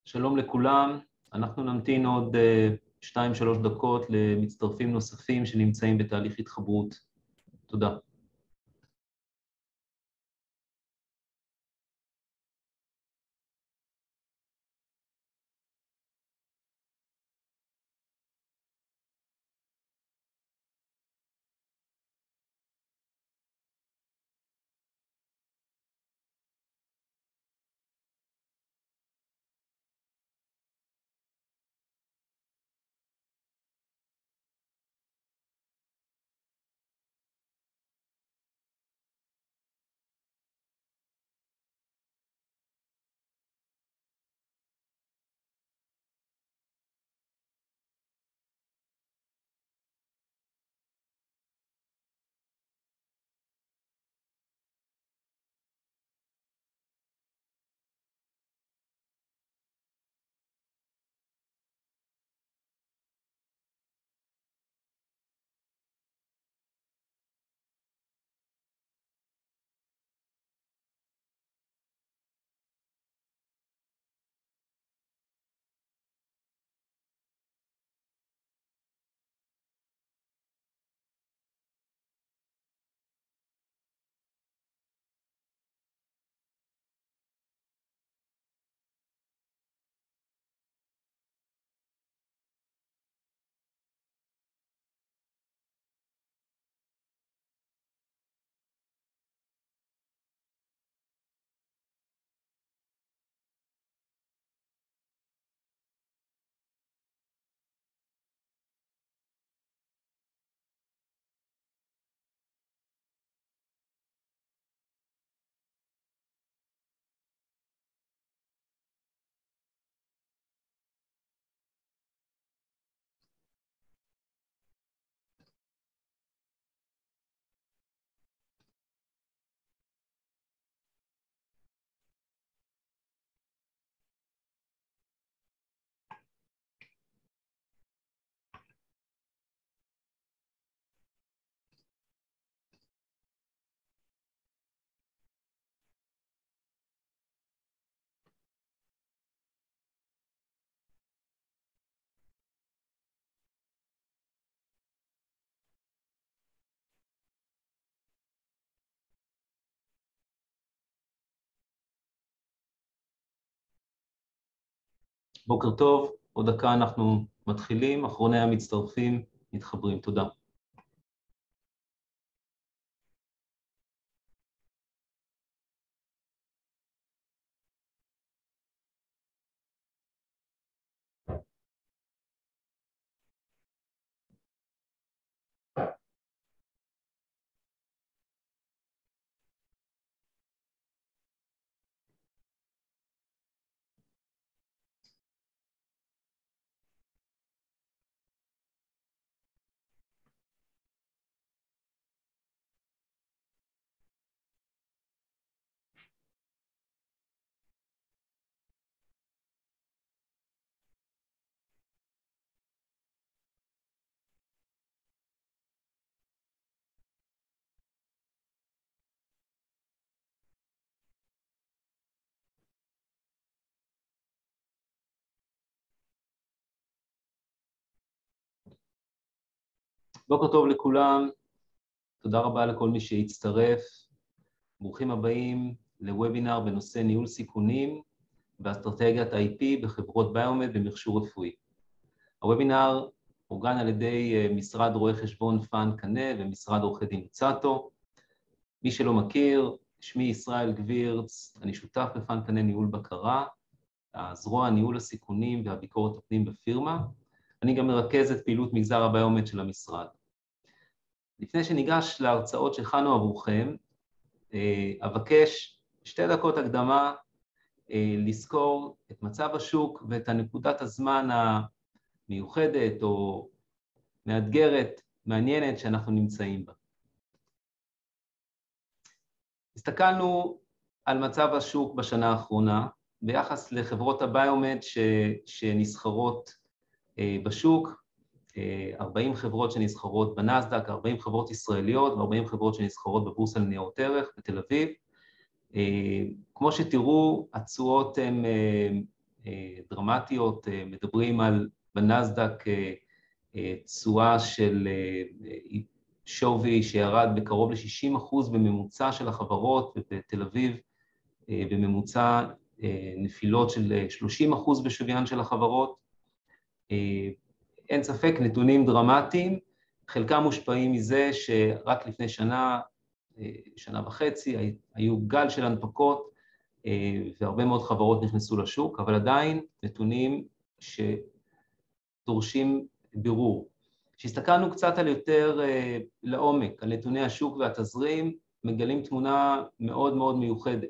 שלום לכולם, אנחנו נמתין עוד 2-3 דקות למצטרפים נוספים שנמצאים בתהליך התחברות. תודה. בוקר טוב, עוד דקה אנחנו מתחילים, אחרוני המצטרפים מתחברים, תודה. בוקר טוב לכולם, תודה רבה לכל מי שהצטרף. ברוכים הבאים לוובינר בנושא ניהול סיכונים ואסטרטגיית IP בחברות ביומד במכשור רפואי. הוובינר אורגן על ידי משרד רואי חשבון פאן קנה ומשרד עורכי דין לוצאטו. מי שלא מכיר, שמי ישראל גבירץ, אני שותף בפאן קנה ניהול בקרה, הזרוע ניהול הסיכונים והביקורת הפנים בפירמה. אני גם מרכז את פעילות מגזר הביומד של המשרד. לפני שניגש להרצאות שהכנו עבורכם, אבקש 2 דקות הקדמה לזכור את מצב השוק ואת הנקודת הזמן המיוחדת או מאתגרת, מעניינת שאנחנו נמצאים בה. הסתכלנו על מצב השוק בשנה האחרונה, ביחס לחברות הביומד שנסחרות בשוק, 40 חברות שנסחרות בנסדק, 40 חברות ישראליות ו40 חברות שנסחרות בבורסה לניירות ערך בתל אביב. כמו שתראו, התשואות הן דרמטיות, מדברים על בנסדק תשואה של שווי שירד בקרוב ל-60% בממוצע של החברות, ובתל אביב בממוצע נפילות של 30% בשוויין של החברות. אין ספק, נתונים דרמטיים, חלקם מושפעים מזה שרק לפני שנה וחצי, היו גל של הנפקות, והרבה מאוד חברות נכנסו לשוק, אבל עדיין נתונים שדורשים בירור. כשהסתכלנו קצת על יותר לעומק, על נתוני השוק והתזרים, מגלים תמונה מאוד מאוד מיוחדת.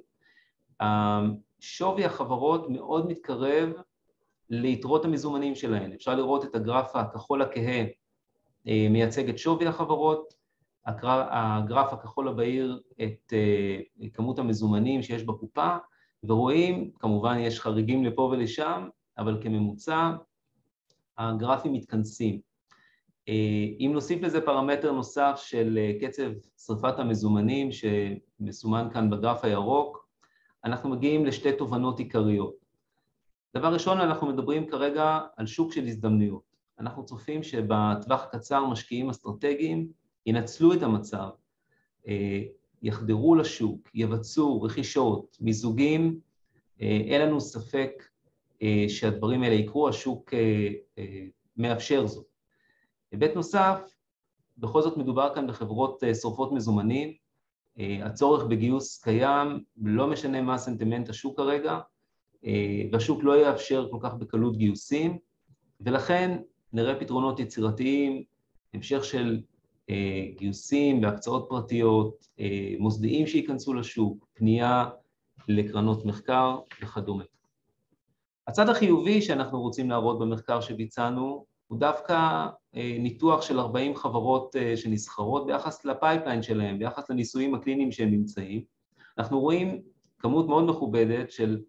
שווי החברות מאוד מתקרב ליתרות המזומנים שלהן. אפשר לראות את הגרף הכחול הכהה מייצג את שווי החברות, הגרף הכחול הבהיר את כמות המזומנים שיש בקופה, ורואים, כמובן יש חריגים לפה ולשם, אבל כממוצע הגרפים מתכנסים. אם נוסיף לזה פרמטר נוסף של קצב שריפת המזומנים שמסומן כאן בגרף הירוק, אנחנו מגיעים לשתי תובנות עיקריות. דבר ראשון, אנחנו מדברים כרגע על שוק של הזדמנויות. אנחנו צופים שבטווח הקצר משקיעים אסטרטגיים ינצלו את המצב, יחדרו לשוק, יבצעו רכישות, מיזוגים, אין לנו ספק שהדברים האלה יקרו, השוק מאפשר זאת. היבט נוסף, בכל זאת מדובר כאן בחברות שורפות מזומנים, הצורך בגיוס קיים, לא משנה מה סנטימנט השוק כרגע, והשוק לא יאפשר כל כך בקלות גיוסים, ולכן נראה פתרונות יצירתיים, המשך של גיוסים בהקצאות פרטיות, מוסדיים שייכנסו לשוק, פנייה לקרנות מחקר וכדומה. הצד החיובי שאנחנו רוצים להראות במחקר שביצענו, הוא דווקא ניתוח של 40 חברות שנסחרות ביחס לפייפליין שלהם, ביחס לניסויים הקליניים שהם נמצאים. אנחנו רואים כמות מאוד מכובדת של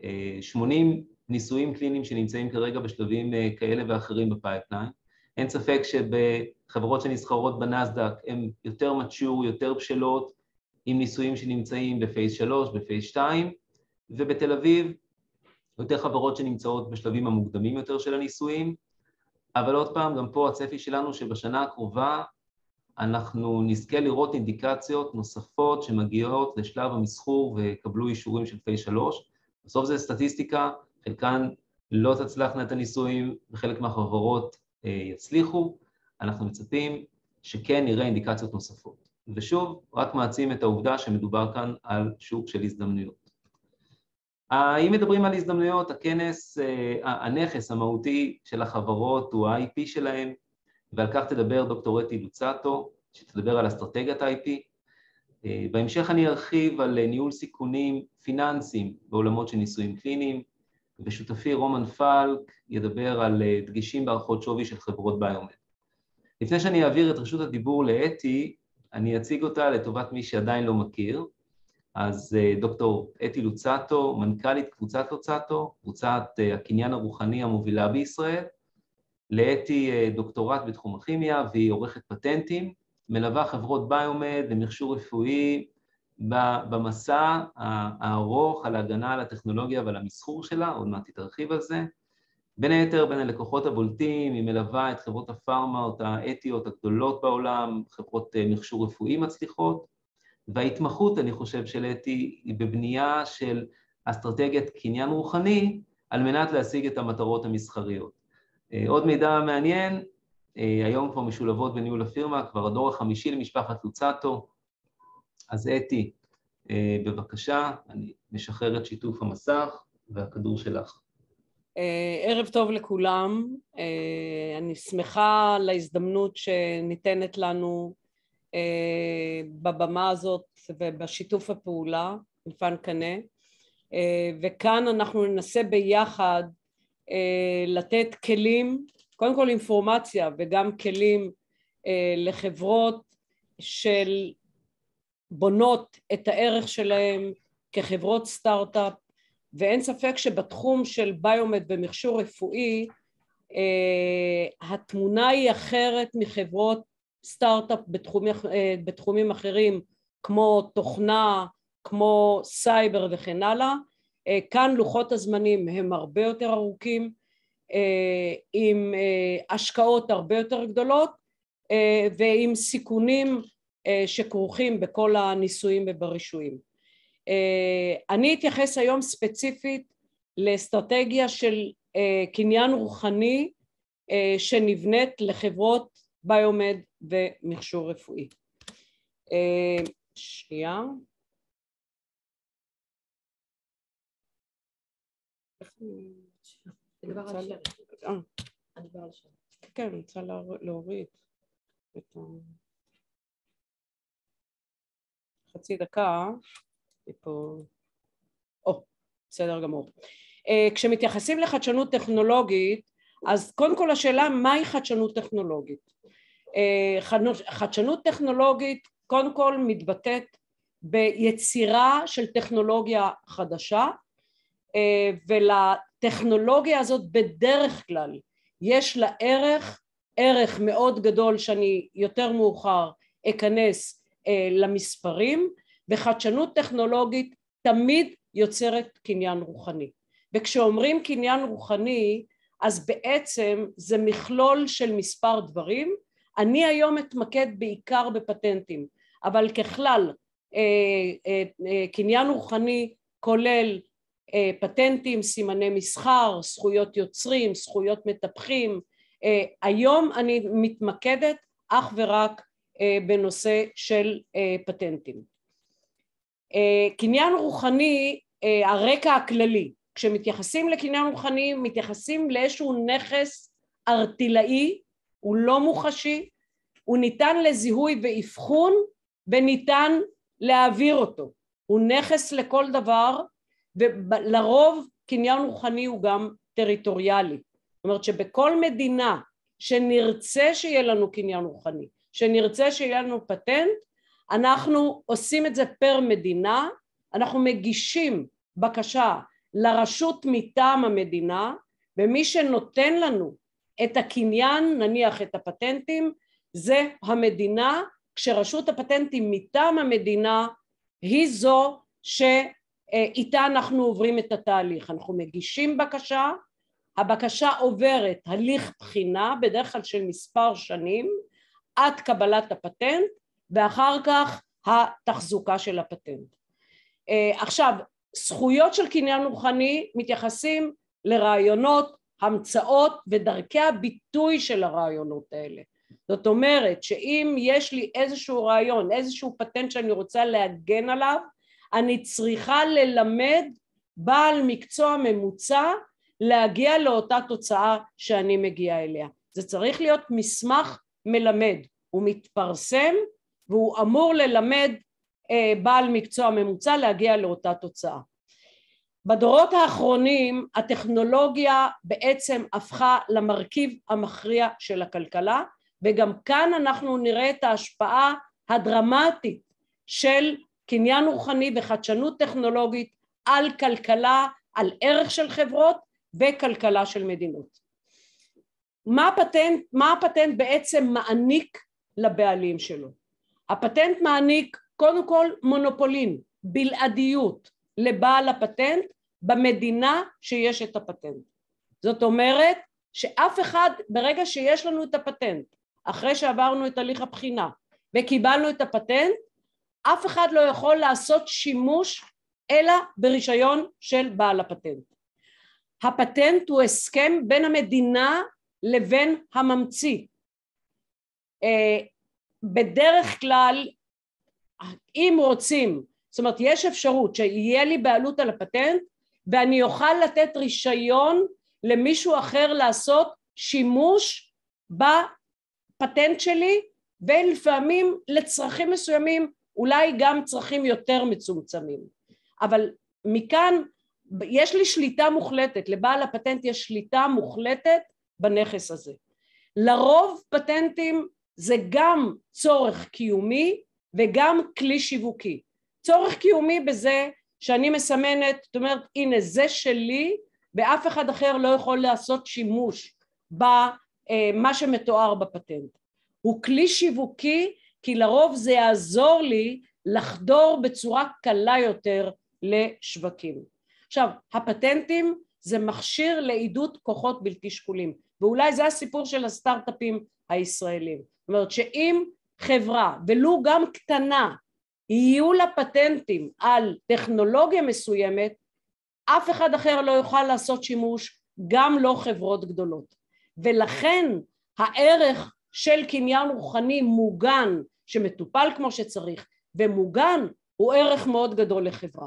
80 ניסויים קליניים שנמצאים כרגע בשלבים כאלה ואחרים בפייפליין. אין ספק שבחברות שנסחרות בנסדק הן יותר mature, יותר בשלות, עם ניסויים שנמצאים בפייס 3, בפייס 2, ובתל אביב יותר חברות שנמצאות בשלבים המוקדמים יותר של הניסויים, אבל עוד פעם, גם פה הצפי שלנו שבשנה הקרובה אנחנו נזכה לראות אינדיקציות נוספות שמגיעות לשלב המסחור וקבלו אישורים של פייס 3. בסוף זה סטטיסטיקה, חלקן לא תצלחנה את הניסויים וחלק מהחברות יצליחו, אנחנו מצפים שכן נראה אינדיקציות נוספות. ושוב, רק מעצים את העובדה שמדובר כאן על שוק של הזדמנויות. אם מדברים על הזדמנויות, הנכס המהותי של החברות הוא ה-IP שלהם, ועל כך תדבר דוקטור אתי לוצאטו, שתדבר על אסטרטגיית ה-IP. בהמשך אני ארחיב על ניהול סיכונים פיננסיים בעולמות של ניסויים קליניים, ושותפי רומן פלק ידבר על דגשים בהערכות שווי של חברות ביומד. לפני שאני אעביר את רשות הדיבור לאתי, אני אציג אותה לטובת מי שעדיין לא מכיר. אז דוקטור אתי לוצאטו, מנכ"לית קבוצת לוצאטו, קבוצת הקניין הרוחני המובילה בישראל. לאתי דוקטורט בתחום הכימיה והיא עורכת פטנטים, מלווה חברות ביומד למכשור רפואי במסע הארוך על ההגנה על הטכנולוגיה ועל המסחור שלה, עוד מעט תרחיב על זה. בין היתר, בין הלקוחות הבולטים, היא מלווה את חברות הפארמות האתיות הגדולות בעולם, חברות מכשור רפואי מצליחות, וההתמחות, אני חושב, של אתי היא בבנייה של אסטרטגיית קניין רוחני, על מנת להשיג את המטרות המסחריות. עוד מידע מעניין, היום כבר משולבות בניהול הפירמה, כבר הדור החמישי למשפחת לוצאטו. אז אתי, בבקשה, אני משחרר את שיתוף המסך, והכדור שלך. ערב טוב לכולם, אני שמחה להזדמנות שניתנת לנו בבמה הזאת ובשיתוף הפעולה עם פן קנה, וכאן אנחנו ננסה ביחד לתת כלים, קודם כל אינפורמציה וגם כלים לחברות של בונות את הערך שלהם כחברות סטארט-אפ, ואין ספק שבתחום של ביומד ומכשור רפואי התמונה היא אחרת מחברות סטארט-אפ בתחומים אחרים כמו תוכנה, כמו סייבר וכן הלאה, כאן לוחות הזמנים הם הרבה יותר ארוכים, עם השקעות הרבה יותר גדולות ועם סיכונים שכרוכים בכל הניסויים וברישויים. אני אתייחס היום ספציפית לאסטרטגיה של קניין רוחני שנבנית לחברות ביומד ומכשור רפואי. שנייה. כן, אני רוצה להוריד את חצי דקה. בסדר גמור. כשמתייחסים לחדשנות טכנולוגית, אז קודם כל השאלה מהי חדשנות טכנולוגית. חדשנות טכנולוגית קודם כל מתבטאת ביצירה של טכנולוגיה חדשה, ולטכנולוגיה הזאת בדרך כלל יש לה ערך מאוד גדול שאני יותר מאוחר אכנס למספרים, וחדשנות טכנולוגית תמיד יוצרת קניין רוחני. וכשאומרים קניין רוחני אז בעצם זה מכלול של מספר דברים. אני היום אתמקד בעיקר בפטנטים, אבל ככלל קניין רוחני כולל פטנטים, סימני מסחר, זכויות יוצרים, זכויות מטפחים. היום אני מתמקדת אך ורק בנושא של פטנטים. קניין רוחני, הרקע הכללי, כשמתייחסים לקניין רוחני מתייחסים לאיזשהו נכס ארטילאי, הוא לא מוחשי, הוא ניתן לזיהוי ואבחון וניתן להעביר אותו, הוא נכס לכל דבר, ולרוב קניין רוחני הוא גם טריטוריאלי. זאת אומרת שבכל מדינה שנרצה שיהיה לנו קניין רוחני, שנרצה שיהיה לנו פטנט, אנחנו עושים את זה פר מדינה, אנחנו מגישים בקשה לרשות מטעם המדינה, ומי שנותן לנו את הקניין, נניח את הפטנטים, זה המדינה, כשרשות הפטנטים מטעם המדינה היא זו שאיתה אנחנו עוברים את התהליך. אנחנו מגישים בקשה, הבקשה עוברת הליך בחינה, בדרך כלל של מספר שנים, עד קבלת הפטנט, ואחר כך התחזוקה של הפטנט. עכשיו, זכויות של קניין רוחני מתייחסים לרעיונות, המצאות ודרכי הביטוי של הרעיונות האלה. זאת אומרת שאם יש לי איזשהו רעיון, איזשהו פטנט שאני רוצה להגן עליו, אני צריכה ללמד בעל מקצוע ממוצע להגיע לאותה תוצאה שאני מגיעה אליה. זה צריך להיות מסמך מלמד, הוא מתפרסם והוא אמור ללמד בעל מקצוע ממוצע להגיע לאותה תוצאה. בדורות האחרונים הטכנולוגיה בעצם הפכה למרכיב המכריע של הכלכלה, וגם כאן אנחנו נראה את ההשפעה הדרמטית של קניין רוחני וחדשנות טכנולוגית על כלכלה, על ערך של חברות וכלכלה של מדינות. מה הפטנט בעצם מעניק לבעלים שלו? הפטנט מעניק קודם כל מונופולין, בלעדיות לבעל הפטנט במדינה שיש את הפטנט. זאת אומרת שאף אחד, ברגע שיש לנו את הפטנט, אחרי שעברנו את הליך הבחינה וקיבלנו את הפטנט, אף אחד לא יכול לעשות שימוש אלא ברישיון של בעל הפטנט. הפטנט הוא הסכם בין המדינה לבין הממציא. בדרך כלל, אם רוצים, זאת אומרת יש אפשרות שיהיה לי בעלות על הפטנט ואני אוכל לתת רישיון למישהו אחר לעשות שימוש בפטנט שלי, ולפעמים לצרכים מסוימים אולי גם צרכים יותר מצומצמים. אבל מכאן יש לי שליטה מוחלטת, לבעל הפטנט יש שליטה מוחלטת בנכס הזה. לרוב פטנטים זה גם צורך קיומי וגם כלי שיווקי. צורך קיומי בזה שאני מסמנת, זאת אומרת הנה זה שלי ואף אחד אחר לא יכול לעשות שימוש במה שמתואר בפטנט. הוא כלי שיווקי כי לרוב זה יעזור לי לחדור בצורה קלה יותר לשווקים. עכשיו, הפטנטים זה מכשיר לעידוד כוחות בלתי שקולים, ואולי זה הסיפור של הסטארט-אפים הישראלים. זאת אומרת שאם חברה, ולו גם קטנה, יהיו לה פטנטים על טכנולוגיה מסוימת, אף אחד אחר לא יוכל לעשות שימוש, גם לא חברות גדולות. ולכן הערך של קניין רוחני מוגן, שמטופל כמו שצריך, ומוגן, הוא ערך מאוד גדול לחברה.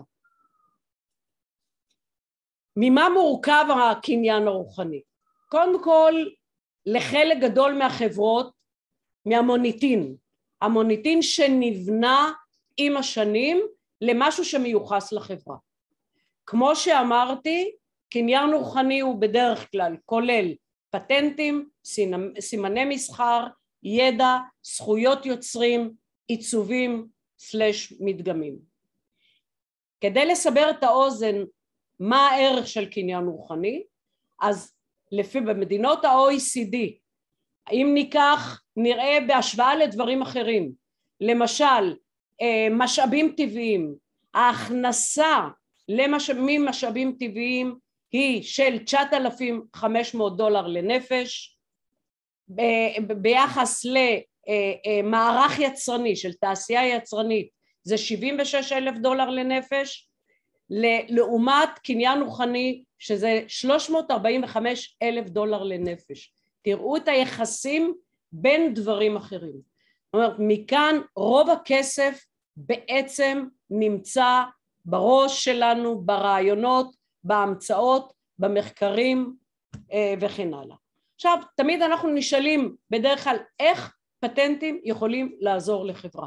ממה מורכב הקניין הרוחני? קודם כל, לחלק גדול מהחברות, מהמוניטין. המוניטין שנבנה עם השנים למשהו שמיוחס לחברה. כמו שאמרתי, קניין רוחני הוא בדרך כלל כולל פטנטים, סימני מסחר, ידע, זכויות יוצרים, עיצובים / מדגמים. כדי לסבר את האוזן מה הערך של קניין רוחני, אז לפי במדינות ה-OECD, אם נראה בהשוואה לדברים אחרים, למשל משאבים טבעיים, ההכנסה ממשאבים טבעיים היא של $9,500 לנפש, ביחס למערך יצרני של תעשייה יצרנית זה $76,000 לנפש, לעומת קניין רוחני שזה $345,000 לנפש. תראו את היחסים בין דברים אחרים. זאת אומרת, מכאן רוב הכסף בעצם נמצא בראש שלנו, ברעיונות, בהמצאות, במחקרים וכן הלאה. עכשיו, תמיד אנחנו נשאלים בדרך כלל איך פטנטים יכולים לעזור לחברה.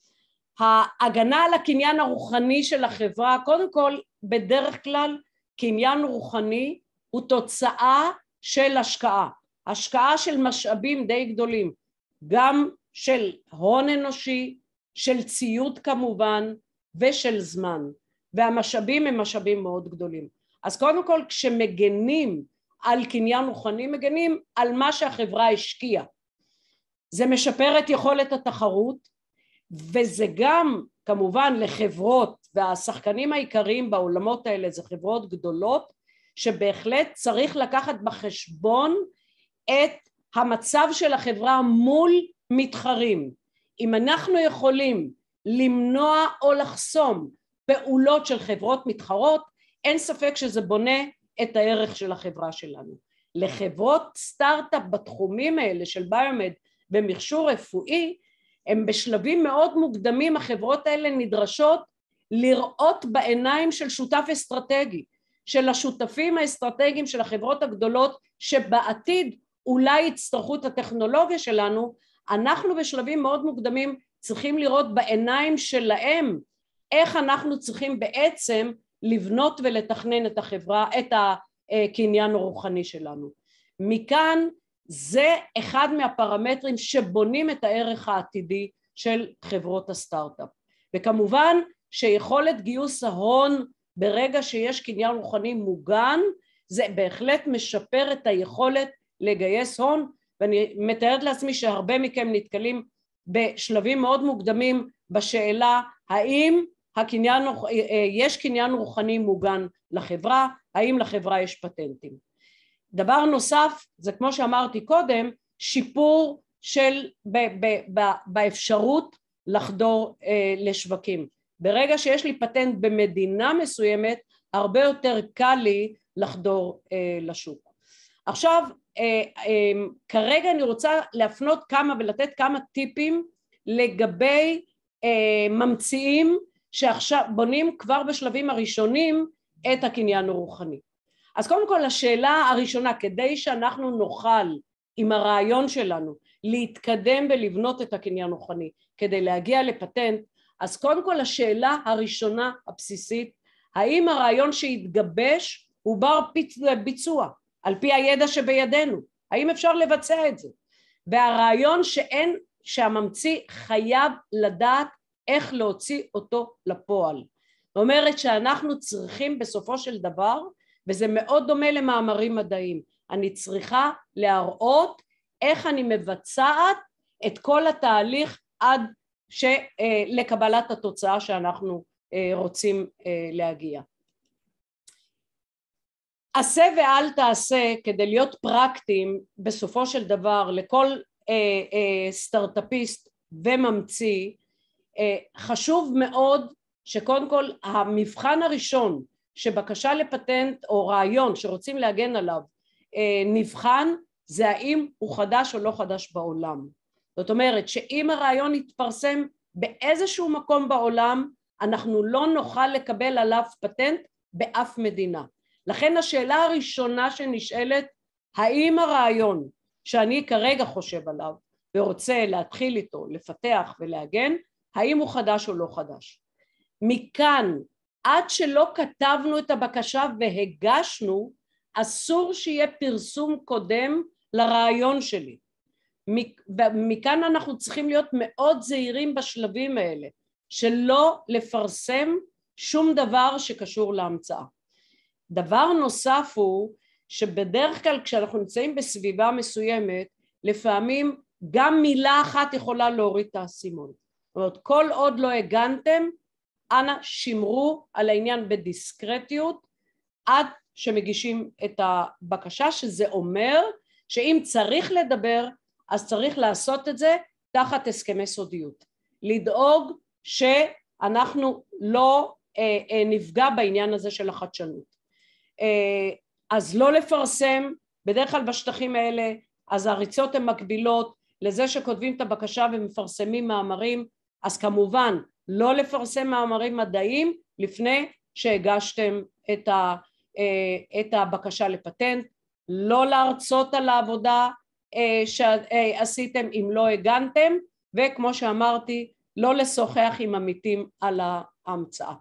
ההגנה על הקניין הרוחני של החברה, קודם כל, בדרך כלל קניין רוחני הוא תוצאה של השקעה. השקעה של משאבים די גדולים, גם של הון אנושי, של ציוד כמובן, ושל זמן. והמשאבים הם משאבים מאוד גדולים. אז קודם כל, כשמגנים על קניין רוחני, מגנים על מה שהחברה השקיעה. זה משפר את יכולת התחרות, וזה גם כמובן לחברות, והשחקנים העיקריים בעולמות האלה זה חברות גדולות, שבהחלט צריך לקחת בחשבון את המצב של החברה מול מתחרים. אם אנחנו יכולים למנוע או לחסום פעולות של חברות מתחרות, אין ספק שזה בונה את הערך של החברה שלנו. לחברות סטארט-אפ בתחומים האלה של ביומד במכשור רפואי, הם בשלבים מאוד מוקדמים, החברות האלה נדרשות לראות בעיניים של שותף אסטרטגי, של השותפים האסטרטגיים של החברות הגדולות שבעתיד אולי יצטרכו את הטכנולוגיה שלנו. אנחנו בשלבים מאוד מוקדמים צריכים לראות בעיניים שלהם איך אנחנו צריכים בעצם לבנות ולתכנן את החברה, את הקניין הרוחני שלנו. מכאן זה אחד מהפרמטרים שבונים את הערך העתידי של חברות הסטארט-אפ. וכמובן שיכולת גיוס ההון ברגע שיש קניין רוחני מוגן, זה בהחלט משפר את היכולת לגייס הון, ואני מתארת לעצמי שהרבה מכם נתקלים בשלבים מאוד מוקדמים בשאלה האם יש קניין רוחני מוגן לחברה, האם לחברה יש פטנטים. דבר נוסף, זה כמו שאמרתי קודם, שיפור של באפשרות לחדור לשווקים. ברגע שיש לי פטנט במדינה מסוימת, הרבה יותר קל לי לחדור לשוק. עכשיו, כרגע אני רוצה להפנות כמה ולתת כמה טיפים לגבי ממציאים שעכשיו בונים כבר בשלבים הראשונים את הקניין הרוחני. אז קודם כל השאלה הראשונה, כדי שאנחנו נוכל עם הרעיון שלנו להתקדם ולבנות את הקניין הרוחני כדי להגיע לפטנט, אז קודם כל השאלה הראשונה הבסיסית, האם הרעיון שהתגבש הוא בר ביצוע על פי הידע שבידינו, האם אפשר לבצע את זה? והרעיון שהממציא חייב לדעת איך להוציא אותו לפועל. זאת אומרת שאנחנו צריכים בסופו של דבר, וזה מאוד דומה למאמרים מדעיים, אני צריכה להראות איך אני מבצעת את כל התהליך עד לקבלת התוצאה שאנחנו רוצים להגיע. עשה ואל תעשה, כדי להיות פרקטיים בסופו של דבר לכל סטארט-אפיסט וממציא, חשוב מאוד שקודם כל המבחן הראשון שבקשה לפטנט או רעיון שרוצים להגן עליו נבחן, זה האם הוא חדש או לא חדש בעולם. זאת אומרת שאם הרעיון יתפרסם באיזשהו מקום בעולם, אנחנו לא נוכל לקבל עליו פטנט באף מדינה. לכן השאלה הראשונה שנשאלת, האם הרעיון שאני כרגע חושב עליו ורוצה להתחיל איתו, לפתח ולהגן, האם הוא חדש או לא חדש. מכאן עד שלא כתבנו את הבקשה והגשנו, אסור שיהיה פרסום קודם לרעיון שלי. מכאן אנחנו צריכים להיות מאוד זהירים בשלבים האלה, שלא לפרסם שום דבר שקשור להמצאה. דבר נוסף הוא שבדרך כלל כשאנחנו נמצאים בסביבה מסוימת, לפעמים גם מילה אחת יכולה להוריד את האסימון. זאת אומרת, כל עוד לא הגנתם, אנא שמרו על העניין בדיסקרטיות עד שמגישים את הבקשה, שזה אומר שאם צריך לדבר, אז צריך לעשות את זה תחת הסכמי סודיות. לדאוג שאנחנו לא נפגע בעניין הזה של החדשנות. אז לא לפרסם, בדרך כלל בשטחים האלה, אז הריצות הן מקבילות לזה שכותבים את הבקשה ומפרסמים מאמרים, אז כמובן לא לפרסם מאמרים מדעיים לפני שהגשתם את הבקשה לפטנט, לא להרצות על העבודה שעשיתם אם לא הגנתם, וכמו שאמרתי, לא לשוחח עם עמיתים על ההמצאה.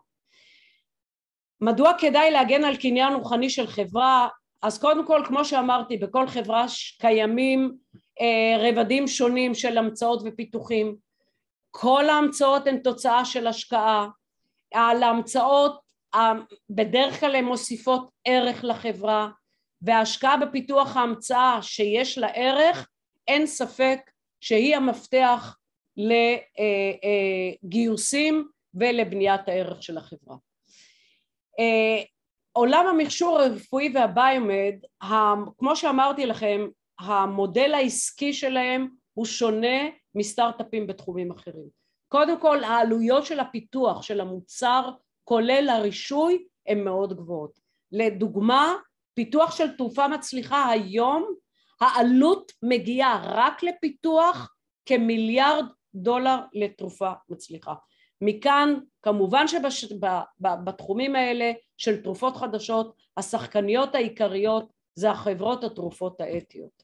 מדוע כדאי להגן על קניין רוחני של חברה? אז קודם כל, כמו שאמרתי, בכל חברה קיימים רבדים שונים של המצאות ופיתוחים. כל ההמצאות הן תוצאה של השקעה. על ההמצאות בדרך כלל הן מוסיפות ערך לחברה, וההשקעה בפיתוח ההמצאה שיש לה ערך, אין ספק שהיא המפתח לגיוסים ולבניית הערך של החברה. עולם המכשור הרפואי והביומד, כמו שאמרתי לכם, המודל העסקי שלהם הוא שונה מסטארט-אפים בתחומים אחרים. קודם כל, העלויות של הפיתוח של המוצר, כולל הרישוי, הן מאוד גבוהות. לדוגמה, פיתוח של תרופה מצליחה היום, העלות מגיעה רק לפיתוח כמיליארד דולר לתרופה מצליחה. מכאן, כמובן שבתחומים האלה של תרופות חדשות, השחקניות העיקריות זה החברות התרופות האתיות.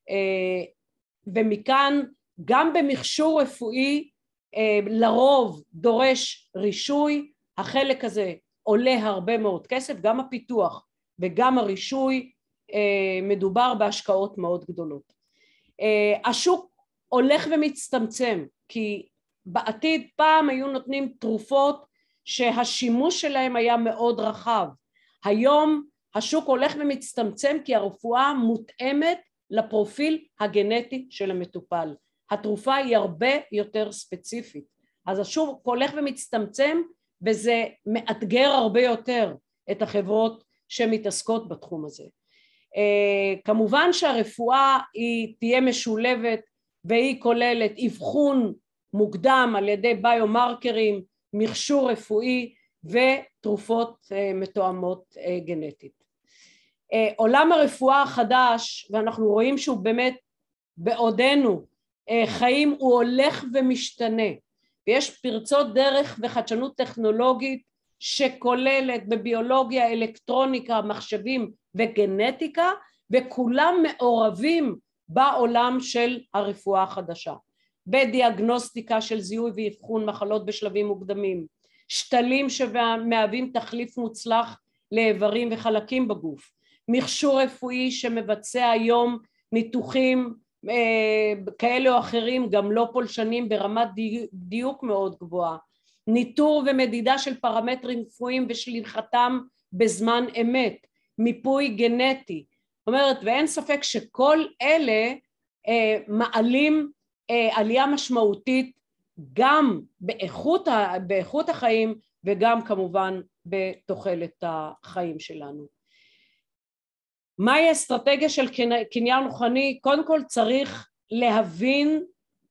ומכאן, גם במכשור רפואי, לרוב דורש רישוי, החלק הזה עולה הרבה מאוד כסף, גם הפיתוח וגם הרישוי, מדובר בהשקעות מאוד גדולות. השוק הולך ומצטמצם, כי בעתיד פעם היו נותנים תרופות שהשימוש שלהם היה מאוד רחב. היום השוק הולך ומצטמצם כי הרפואה מותאמת לפרופיל הגנטי של המטופל. התרופה היא הרבה יותר ספציפית. אז השוק הולך ומצטמצם וזה מאתגר הרבה יותר את החברות שמתעסקות בתחום הזה. כמובן שהרפואה היא תהיה משולבת והיא כוללת אבחון מוקדם על ידי ביומרקרים, מכשור רפואי ותרופות מתואמות גנטית. עולם הרפואה החדש, ואנחנו רואים שהוא באמת בעודנו חיים, הוא הולך ומשתנה, ויש פרצות דרך וחדשנות טכנולוגית שכוללת בביולוגיה, אלקטרוניקה, מחשבים וגנטיקה, וכולם מעורבים בעולם של הרפואה החדשה. בדיאגנוסטיקה של זיהוי ואבחון מחלות בשלבים מוקדמים, שתלים שמהווים תחליף מוצלח לאיברים וחלקים בגוף, מכשור רפואי שמבצע היום ניתוחים כאלה או אחרים, גם לא פולשנים ברמת דיוק מאוד גבוהה, ניטור ומדידה של פרמטרים רפואיים ושליחתם בזמן אמת, מיפוי גנטי. זאת אומרת, ואין ספק שכל אלה מעלים עלייה משמעותית גם באיכות החיים וגם כמובן בתוחלת החיים שלנו. מהי אסטרטגיה של קניין רוחני? קודם כל צריך להבין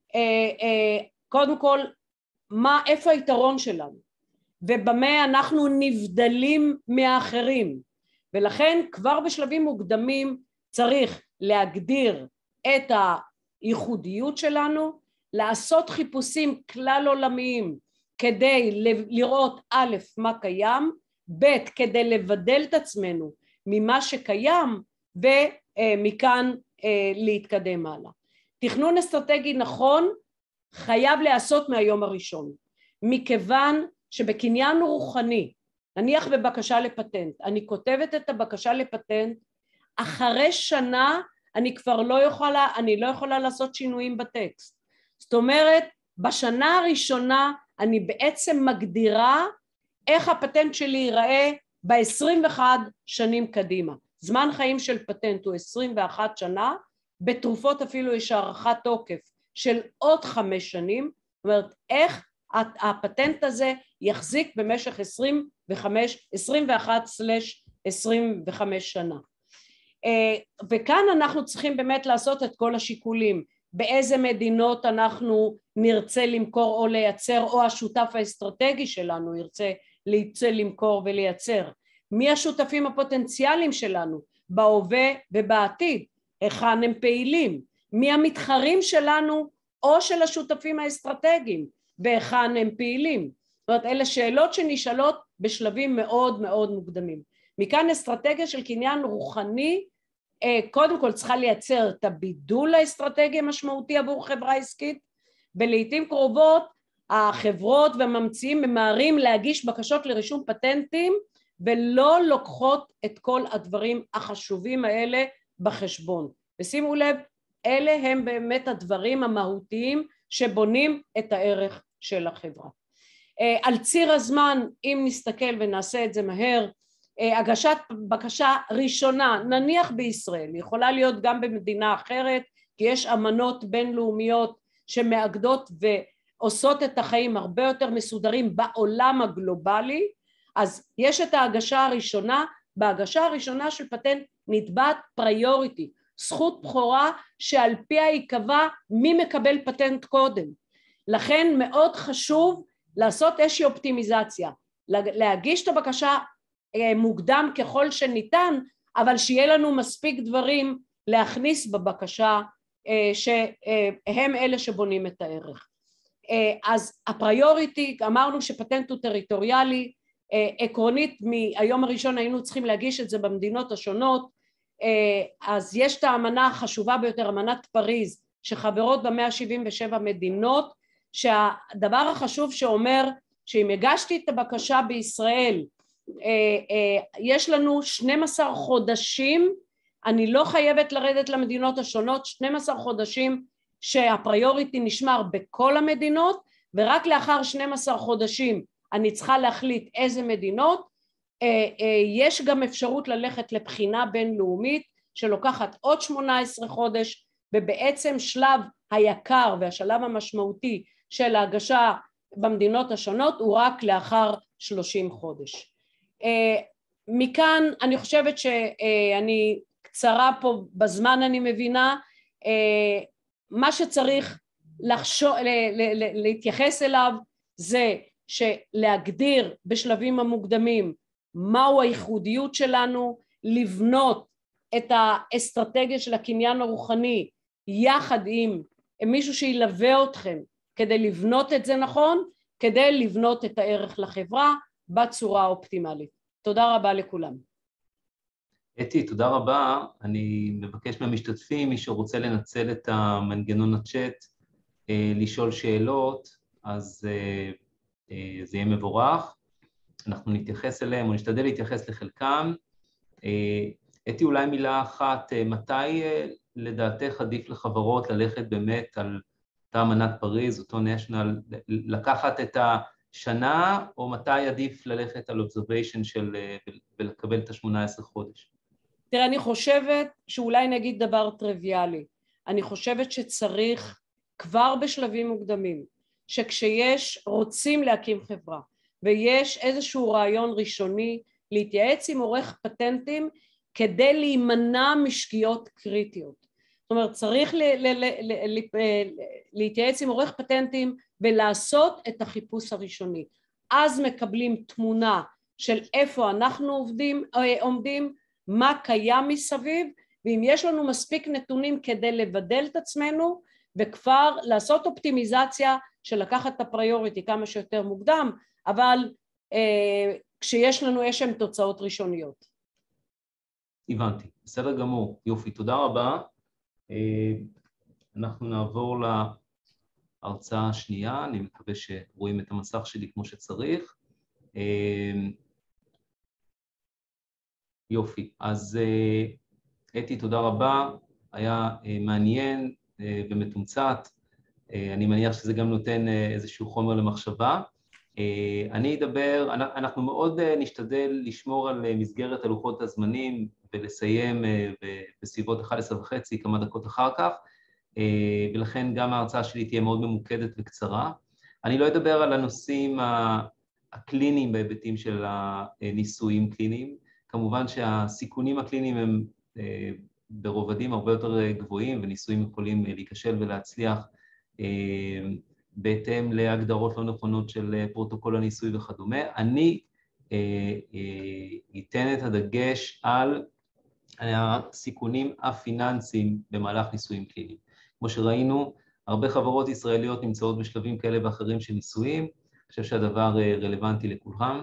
קודם כל איפה היתרון שלנו ובמה אנחנו נבדלים מהאחרים, ולכן כבר בשלבים מוקדמים צריך להגדיר את הייחודיות שלנו, לעשות חיפושים כלל עולמיים כדי לראות א' מה קיים, ב' כדי לבדל את עצמנו ממה שקיים, ומכאן להתקדם הלאה. תכנון אסטרטגי נכון חייב להיעשות מהיום הראשון, מכיוון שבקניין רוחני, נניח בבקשה לפטנט, אני כותבת את הבקשה לפטנט, אחרי שנה אני כבר לא יכולה לעשות שינויים בטקסט. זאת אומרת, בשנה הראשונה אני בעצם מגדירה איך הפטנט שלי ייראה ב-21 שנים קדימה. זמן חיים של פטנט הוא 21 שנה, בתרופות אפילו יש הארכת תוקף של עוד 5 שנים, זאת אומרת, איך הפטנט הזה יחזיק במשך 21/25 שנה. וכאן אנחנו צריכים באמת לעשות את כל השיקולים, באיזה מדינות אנחנו נרצה למכור או לייצר, או השותף האסטרטגי שלנו ירצה למכור ולייצר, מי השותפים הפוטנציאליים שלנו בהווה ובעתיד, היכן הם פעילים, מי המתחרים שלנו או של השותפים האסטרטגיים והיכן הם פעילים. זאת אומרת, אלה שאלות שנשאלות בשלבים מאוד מאוד מוקדמים. מכאן אסטרטגיה של קניין רוחני קודם כל צריכה לייצר את הבידול האסטרטגי המשמעותי עבור חברה עסקית, ולעיתים קרובות החברות והממציאים ממהרים להגיש בקשות לרישום פטנטים ולא לוקחות את כל הדברים החשובים האלה בחשבון. ושימו לב, אלה הם באמת הדברים המהותיים שבונים את הערך של החברה. על ציר הזמן, אם נסתכל ונעשה את זה מהר, הגשת בקשה ראשונה, נניח בישראל, יכולה להיות גם במדינה אחרת, כי יש אמנות בינלאומיות שמאגדות ועושות את החיים הרבה יותר מסודרים בעולם הגלובלי, אז יש את ההגשה הראשונה, בהגשה הראשונה של פטנט נתבעת פריוריטי, זכות בחורה שעל פיה ייקבע מי מקבל פטנט קודם. לכן מאוד חשוב לעשות איזושהי אופטימיזציה, להגיש את הבקשה מוקדם ככל שניתן, אבל שיהיה לנו מספיק דברים להכניס בבקשה שהם אלה שבונים את הערך. אז הפריוריטי, אמרנו שפטנט הוא טריטוריאלי, עקרונית מהיום הראשון היינו צריכים להגיש את זה במדינות השונות, אז יש את האמנה החשובה ביותר, אמנת פריז, שחברות ב-177 מדינות, שהדבר החשוב שאומר שאם הגשתי את הבקשה בישראל, יש לנו 12 חודשים, אני לא חייבת לרדת למדינות השונות, 12 חודשים שהפריוריטי נשמר בכל המדינות, ורק לאחר 12 חודשים אני צריכה להחליט איזה מדינות. יש גם אפשרות ללכת לבחינה בינלאומית שלוקחת עוד 18 חודש, ובעצם שלב היקר והשלב המשמעותי של ההגשה במדינות השונות הוא רק לאחר 30 חודש. מכאן אני חושבת שאני קצרה פה בזמן, אני מבינה, מה שצריך להתייחס אליו זה שלהגדיר בשלבים המוקדמים מהו הייחודיות שלנו, לבנות את האסטרטגיה של הקניין הרוחני יחד עם מישהו שילווה אתכם כדי לבנות את זה נכון, כדי לבנות את הערך לחברה בצורה האופטימלית. תודה רבה לכולם. אתי, תודה רבה. אני מבקש מהמשתתפים, מי שרוצה לנצל את המנגנון הצ'אט, לשאול שאלות, אז זה יהיה מבורך. אנחנו נתייחס אליהם, או נשתדל להתייחס לחלקם. אתי, אולי מילה אחת, מתי לדעתך עדיף לחברות ללכת באמת על אותה אמנת פריז, אותו נשיונל, לקחת את השנה, או מתי עדיף ללכת על אובזרוויישן ולקבל את ה-18 חודש? תראה, אני חושבת שאולי נגיד דבר טריוויאלי. אני חושבת שצריך כבר בשלבים מוקדמים, רוצים להקים חברה, ויש איזשהו רעיון ראשוני, להתייעץ עם עורך פטנטים, כדי להימנע משגיאות קריטיות. זאת אומרת, צריך להתייעץ עם עורך פטנטים ולעשות את החיפוש הראשוני. אז מקבלים תמונה של איפה אנחנו עומדים, מה קיים מסביב, ואם יש לנו מספיק נתונים כדי לבדל את עצמנו, וכבר לעשות אופטימיזציה של לקחת את הפריוריטי כמה שיותר מוקדם, אבל כשיש לנו שם תוצאות ראשוניות. הבנתי, בסדר גמור, יופי, תודה רבה. אנחנו נעבור להרצאה השנייה, אני מקווה שרואים את המסך שלי כמו שצריך. יופי, אז אתי, תודה רבה, היה מעניין ומתומצת, אני מניח שזה גם נותן איזשהו חומר למחשבה. אני אדבר, אנחנו מאוד נשתדל לשמור על מסגרת הלוחות הזמנים ולסיים בסביבות 11:30, כמה דקות אחר כך, ולכן גם ההרצאה שלי תהיה מאוד ממוקדת וקצרה. אני לא אדבר על הנושאים הקליניים בהיבטים של הניסויים קליניים, כמובן שהסיכונים הקליניים הם ברובדים הרבה יותר גבוהים, וניסויים יכולים להיכשל ולהצליח בהתאם להגדרות לא נכונות של פרוטוקול הניסוי וכדומה. אני ייתן את הדגש על הסיכונים הפיננסיים במהלך ניסויים קליניים. כמו שראינו, הרבה חברות ישראליות נמצאות בשלבים כאלה ואחרים של ניסויים, אני חושב שהדבר רלוונטי לכולם.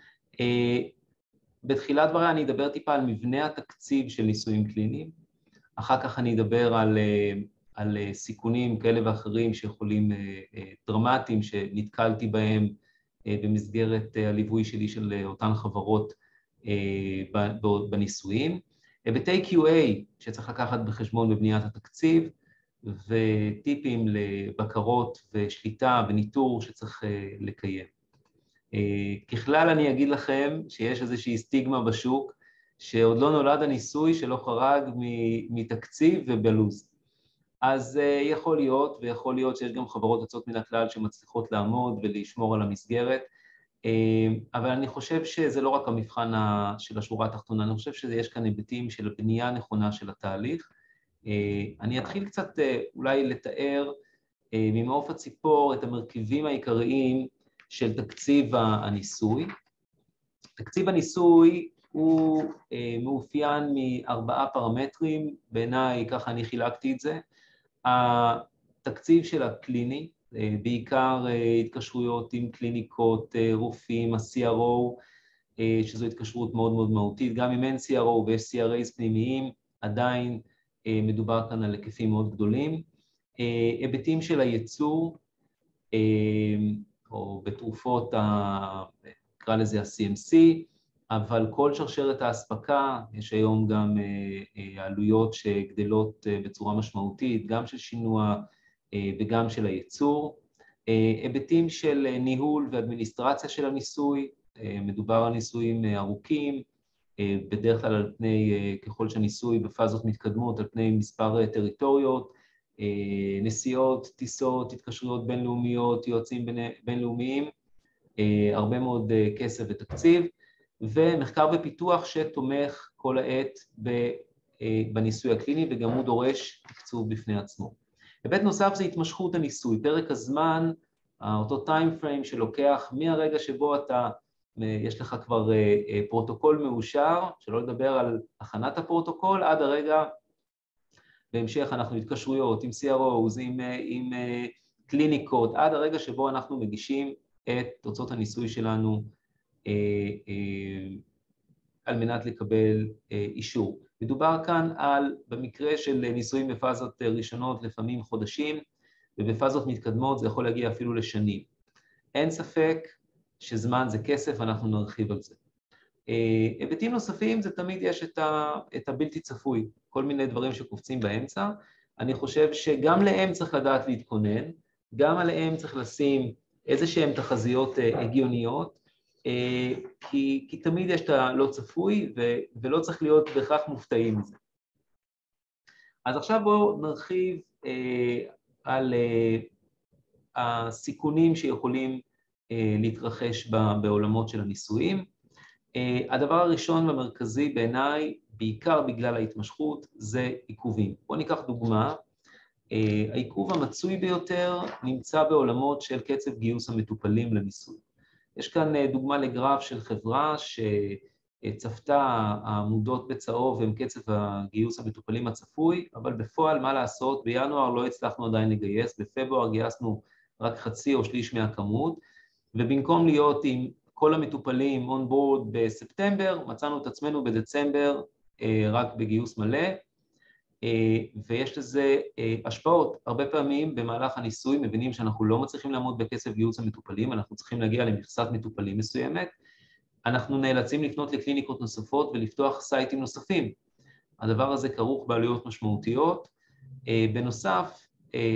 בתחילת דבריי אני אדבר טיפה על מבנה התקציב של ניסויים קליניים, אחר כך אני אדבר על סיכונים כאלה ואחרים שיכולים, דרמטיים שנתקלתי בהם במסגרת הליווי שלי של אותן חברות בניסויים, היבטי QA שצריך לקחת בחשבון בבניית התקציב, וטיפים לבקרות ושליטה וניטור שצריך לקיים. ככלל אני אגיד לכם שיש איזושהי סטיגמה בשוק, שעוד לא נולד הניסוי שלא חרג מתקציב ובלוז. אז יכול להיות, ויכול להיות שיש גם חברות יוצאות מן הכלל שמצליחות לעמוד ולשמור על המסגרת, אבל אני חושב שזה לא רק המבחן של השורה התחתונה, אני חושב שיש כאן היבטים של בנייה נכונה של התהליך. אני אתחיל קצת אולי לתאר ממעוף הציפור את המרכיבים העיקריים של תקציב הניסוי. תקציב הניסוי הוא מאופיין מ4 פרמטרים, בעיניי ככה אני חילקתי את זה. התקציב של הקליני, בעיקר התקשרויות עם קליניקות, רופאים, ה-CRO, שזו התקשרות מאוד מאוד מהותית, גם אם אין CRO ויש CRAs פנימיים, עדיין מדובר כאן על היקפים מאוד גדולים. היבטים של הייצור, או בתרופות, נקרא לזה ה-CMC, אבל כל שרשרת ההספקה, יש היום גם עלויות שגדלות בצורה משמעותית, גם של שינוע וגם של הייצור. היבטים של ניהול ואדמיניסטרציה של הניסוי, מדובר על ניסויים ארוכים, בדרך כלל על פני, ככל שהניסוי בפאזות מתקדמות, על פני מספר טריטוריות, נסיעות, טיסות, התקשרויות בינלאומיות, יועצים בינלאומיים, הרבה מאוד כסף ותקציב, ומחקר ופיתוח שתומך כל העת בניסוי הקליני, וגם הוא דורש תקצוב בפני עצמו. היבט נוסף זה התמשכות הניסוי, פרק הזמן, אותו time frame שלוקח מהרגע שבו יש לך כבר פרוטוקול מאושר, שלא לדבר על הכנת הפרוטוקול, עד הרגע, בהמשך אנחנו התקשרויות עם CROs, עם קליניקות, עד הרגע שבו אנחנו מגישים את תוצאות הניסוי שלנו על מנת לקבל אישור. מדובר כאן על, במקרה של ניסויים בפאזות ראשונות, לפעמים חודשים, ובפאזות מתקדמות זה יכול להגיע אפילו לשנים. אין ספק שזמן זה כסף, אנחנו נרחיב על זה. היבטים נוספים זה תמיד יש את הבלתי צפוי, כל מיני דברים שקופצים באמצע. אני חושב שגם להם צריך לדעת להתכונן, גם עליהם צריך לשים איזשהם תחזיות הגיוניות, כי תמיד יש את הלא צפוי, ולא צריך להיות בהכרח מופתעים מזה. אז עכשיו בואו נרחיב על הסיכונים שיכולים להתרחש בעולמות של הניסויים. הדבר הראשון והמרכזי בעיניי בעיקר בגלל ההתמשכות, זה עיכובים. בואו ניקח דוגמה, העיכוב המצוי ביותר נמצא בעולמות של קצב גיוס המטופלים לניסוי. יש כאן דוגמה לגרף של חברה שצפתה העמודות בצהוב עם קצב הגיוס המטופלים הצפוי, אבל בפועל מה לעשות, בינואר לא הצלחנו עדיין לגייס, בפברואר גייסנו רק חצי או שליש מהכמות, ובמקום להיות עם כל המטופלים on board בספטמבר, מצאנו את עצמנו בדצמבר רק בגיוס מלא, ויש לזה השפעות. הרבה פעמים במהלך הניסוי מבינים שאנחנו לא מצליחים לעמוד בקצב גיוס המטופלים, אנחנו צריכים להגיע למכסת מטופלים מסוימת, אנחנו נאלצים לפנות לקליניקות נוספות ולפתוח סייטים נוספים. הדבר הזה כרוך בעלויות משמעותיות. בנוסף,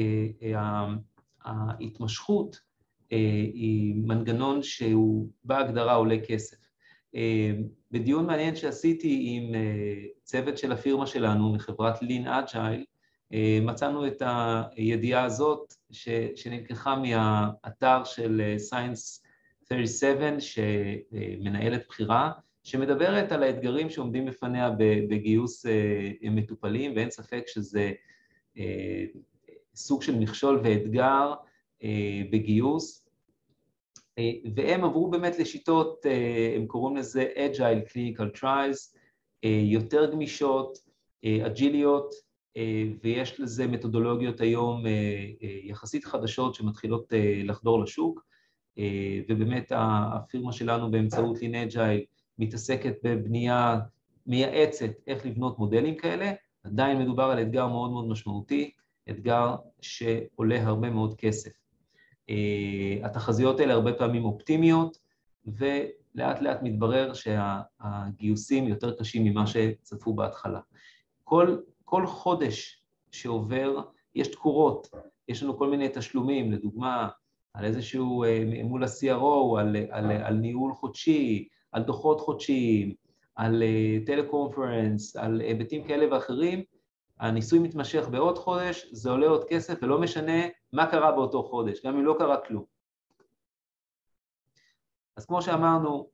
ההתמשכות היא מנגנון שהוא בהגדרה עולה כסף. בדיון מעניין שעשיתי עם צוות של הפירמה שלנו, מחברת Lean Agile, מצאנו את הידיעה הזאת שנלקחה מהאתר של Science 37, שמנהלת בחירה, שמדברת על האתגרים שעומדים בפניה בגיוס מטופלים, ואין ספק שזה סוג של מכשול ואתגר בגיוס, והם עברו באמת לשיטות, הם קוראים לזה Agile Clinical Trials, יותר גמישות, אג'יליות, ויש לזה מתודולוגיות היום יחסית חדשות שמתחילות לחדור לשוק, ובאמת הפירמה שלנו באמצעות Lean Agile מתעסקת בבנייה מייעצת איך לבנות מודלים כאלה. עדיין מדובר על אתגר מאוד מאוד משמעותי, אתגר שעולה הרבה מאוד כסף. התחזיות האלה הרבה פעמים אופטימיות, ולאט לאט מתברר שהגיוסים יותר קשים ממה שצפו בהתחלה. כל חודש שעובר יש תקורות, יש לנו כל מיני תשלומים, לדוגמה, על איזשהו מול ה-CRO, על ניהול חודשי, על דוחות חודשיים, על טלקונפרנס, על היבטים כאלה ואחרים, הניסוי מתמשך בעוד חודש, זה עולה עוד כסף, ולא משנה מה קרה באותו חודש, גם אם לא קרה כלום. אז כמו שאמרנו,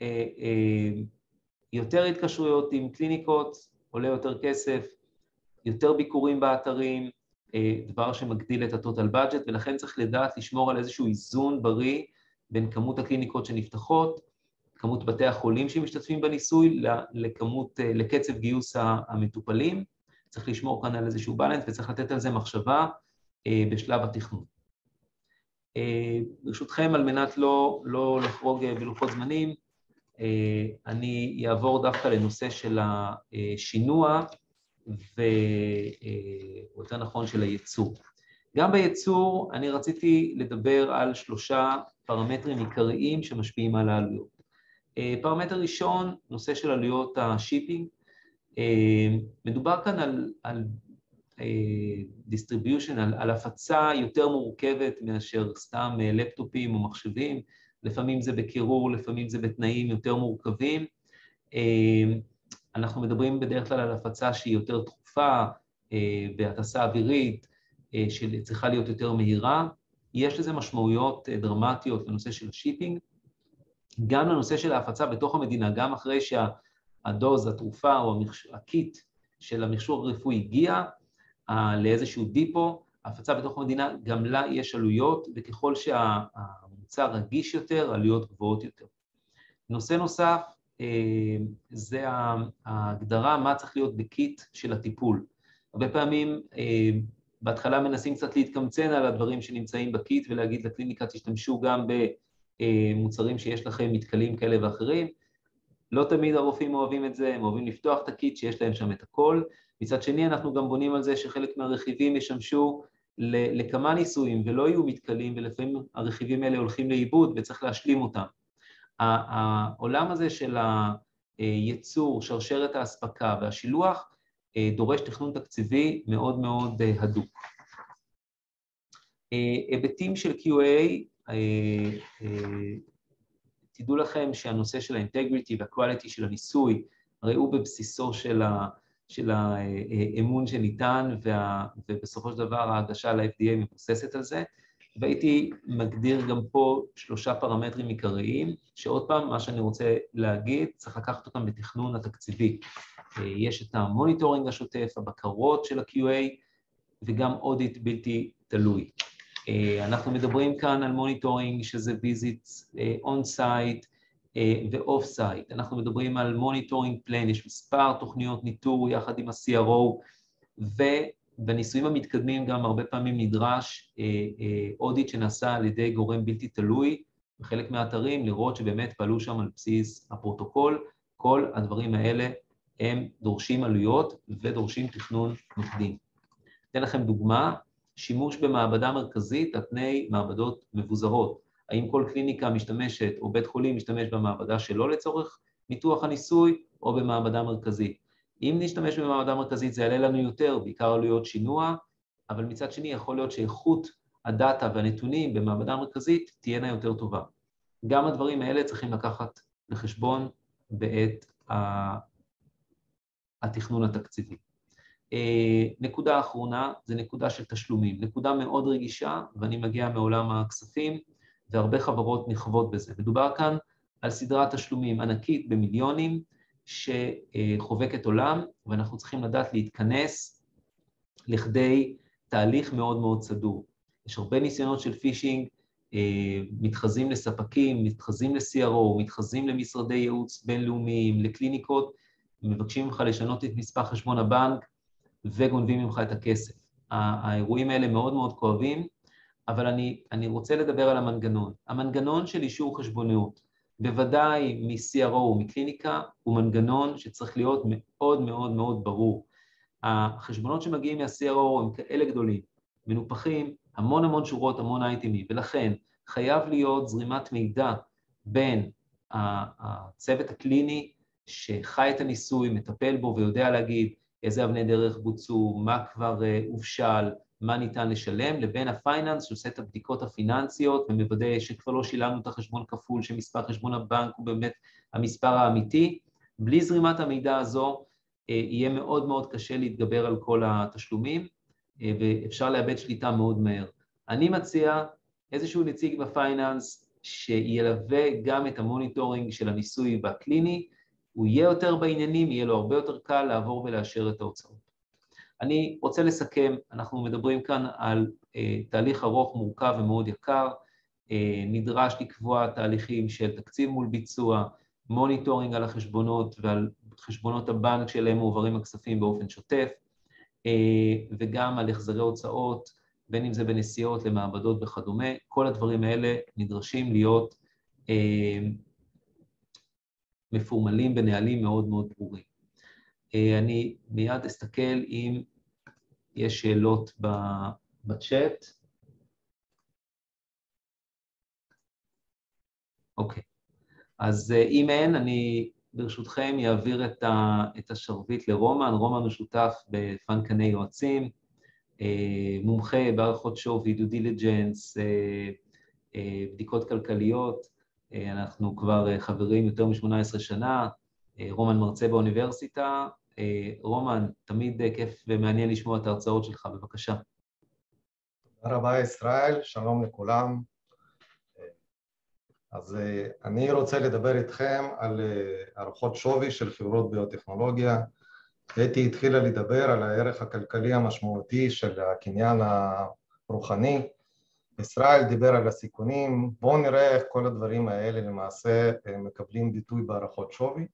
יותר התקשרויות עם קליניקות, עולה יותר כסף, יותר ביקורים באתרים, דבר שמגדיל את הטוטל בדג'ט, ולכן צריך לדעת לשמור על איזשהו איזון בריא בין כמות הקליניקות שנפתחות, כמות בתי החולים שמשתתפים בניסוי, לקצב גיוס המטופלים. צריך לשמור כאן על איזשהו בלנס, וצריך לתת על זה מחשבה בשלב התכנון. ברשותכם, על מנת לא לחרוג בלוחות זמנים, אני אעבור דווקא לנושא של השינוע, או יותר נכון של הייצור. גם בייצור אני רציתי לדבר על 3 פרמטרים עיקריים שמשפיעים על העלויות. פרמטר ראשון, נושא של עלויות השיפינג. מדובר כאן על distribution, על הפצה יותר מורכבת מאשר סתם לפטופים או מחשבים, לפעמים זה בקירור, לפעמים זה בתנאים יותר מורכבים. אנחנו מדברים בדרך כלל על הפצה שהיא יותר תכופה, בהטסה אווירית, שצריכה להיות יותר מהירה. יש לזה משמעויות דרמטיות לנושא של השיפינג, גם לנושא של ההפצה בתוך המדינה, גם אחרי שהדוז, התרופה או הקיט של המכשור הרפואי הגיע לאיזשהו דיפו, ההפצה בתוך המדינה, גם לה יש עלויות, וככל שהמוצר רגיש יותר, עלויות גבוהות יותר. נושא נוסף, זה ההגדרה מה צריך להיות בקיט של הטיפול. הרבה פעמים בהתחלה מנסים קצת להתקמצן על הדברים שנמצאים בקיט ולהגיד לקליניקה תשתמשו גם במוצרים שיש לכם מתקלים כאלה ואחרים. לא תמיד הרופאים אוהבים את זה, הם אוהבים לפתוח את הקיט שיש להם שם את הכל. מצד שני אנחנו גם בונים על זה שחלק מהרכיבים ישמשו לכמה ניסויים ולא יהיו מתקלים, ולפעמים הרכיבים האלה הולכים לאיבוד וצריך להשלים אותם. העולם הזה של הייצור, שרשרת ההספקה והשילוח, דורש תכנון תקציבי מאוד מאוד הדוק. היבטים של QA, תדעו לכם שהנושא של האינטגריטי והקואליטי של הניסוי, ראו בבסיסו של האמון שניתן, ובסופו של דבר ההגשה ל-FDA מבוססת על זה, והייתי מגדיר גם פה 3 פרמטרים עיקריים, שעוד פעם, מה שאני רוצה להגיד, צריך לקחת אותם בתכנון התקציבי. יש את המוניטורינג השוטף, הבקרות של ה-QA, וגם אודיט בלתי תלוי. אנחנו מדברים כאן על מוניטורינג שזה visits on-site ו-off-site. אנחנו מדברים על מוניטורינג פלן, יש מספר תוכניות ניטור יחד עם ה-CRO, ובניסויים המתקדמים גם הרבה פעמים נדרש אודיט שנעשה על ידי גורם בלתי תלוי, בחלק מהאתרים לראות שבאמת פעלו שם על בסיס הפרוטוקול. כל הדברים האלה הם דורשים עלויות ודורשים תכנון מקדים. אתן לכם דוגמה, שימוש במעבדה מרכזית על פני מעבדות מבוזרות. האם כל קליניקה משתמשת או בית חולים משתמש במעבדה שלו לצורך ניתוח הניסוי או במעבדה מרכזית? אם נשתמש במעבדה מרכזית זה יעלה לנו יותר, בעיקר עלויות שינוע, אבל מצד שני יכול להיות שאיכות הדאטה והנתונים במעבדה מרכזית תהיינה יותר טובה. גם הדברים האלה צריכים לקחת בחשבון בעת התכנון התקציבי. נקודה האחרונה זה נקודה של תשלומים, נקודה מאוד רגישה, ואני מגיע מעולם הכספים, והרבה חברות נכוות בזה. מדובר כאן על סדרת תשלומים ענקית במיליונים, שחובקת עולם, ואנחנו צריכים לדעת להתכנס לכדי תהליך מאוד מאוד סדור. יש הרבה ניסיונות של פישינג, מתחזים לספקים, מתחזים ל-CRO, מתחזים למשרדי ייעוץ בינלאומיים, לקליניקות, מבקשים ממך לשנות את מספר חשבון הבנק, וגונבים ממך את הכסף. האירועים האלה מאוד מאוד כואבים, אבל אני רוצה לדבר על המנגנון. המנגנון של אישור חשבוניות, בוודאי מ-CRO ומקליניקה, הוא מנגנון שצריך להיות מאוד מאוד מאוד ברור. החשבונות שמגיעים מה-CRO הם כאלה גדולים, מנופחים, המון שורות, המון אייטמים, ולכן חייב להיות זרימת מידע בין הצוות הקליני שחי את הניסוי, מטפל בו ויודע להגיד איזה אבני דרך בוצעו, מה כבר הובשל, מה ניתן לשלם, לבין הפייננס שעושה את הבדיקות הפיננסיות ומוודא שכבר לא שילמנו את החשבון כפול, שמספר חשבון הבנק הוא באמת המספר האמיתי. בלי זרימת המידע הזו יהיה מאוד מאוד קשה להתגבר על כל התשלומים, ואפשר לאבד שליטה מאוד מהר. אני מציע איזשהו נציג בפייננס שילווה גם את המוניטורינג של הניסוי בקליני, הוא יהיה יותר בעניינים, יהיה לו הרבה יותר קל לעבור ולאשר את ההוצאות. אני רוצה לסכם, אנחנו מדברים כאן על תהליך ארוך, מורכב ומאוד יקר, נדרש לקבוע תהליכים של תקציב מול ביצוע, מוניטורינג על החשבונות ועל חשבונות הבנק שלהם מעוברים הכספים באופן שוטף, וגם על החזרי הוצאות, בין אם זה בנסיעות למעבדות וכדומה, כל הדברים האלה נדרשים להיות מפורמלים בנהלים מאוד מאוד ברורים. אני מיד אסתכל אם יש שאלות בצ'אט. אוקיי, אז אם אין, אני ברשותכם יעביר את השרביט לרומן. רומן הוא שותף בפנקני יועצים, מומחה בערכות שווי, דו דיליג'נס, בדיקות כלכליות. אנחנו כבר חברים יותר מ-18 שנה, רומן מרצה באוניברסיטה. רומן, תמיד כיף ומעניין לשמוע את ההרצאות שלך, בבקשה. תודה רבה ישראל, שלום לכולם. אז אני רוצה לדבר איתכם על הערכות שווי של חברות ביוטכנולוגיה. אתי התחילה לדבר על הערך הכלכלי המשמעותי של הקניין הרוחני. ישראל דיבר על הסיכונים. בואו נראה איך כל הדברים האלה למעשה מקבלים ביטוי בהערכות שווי.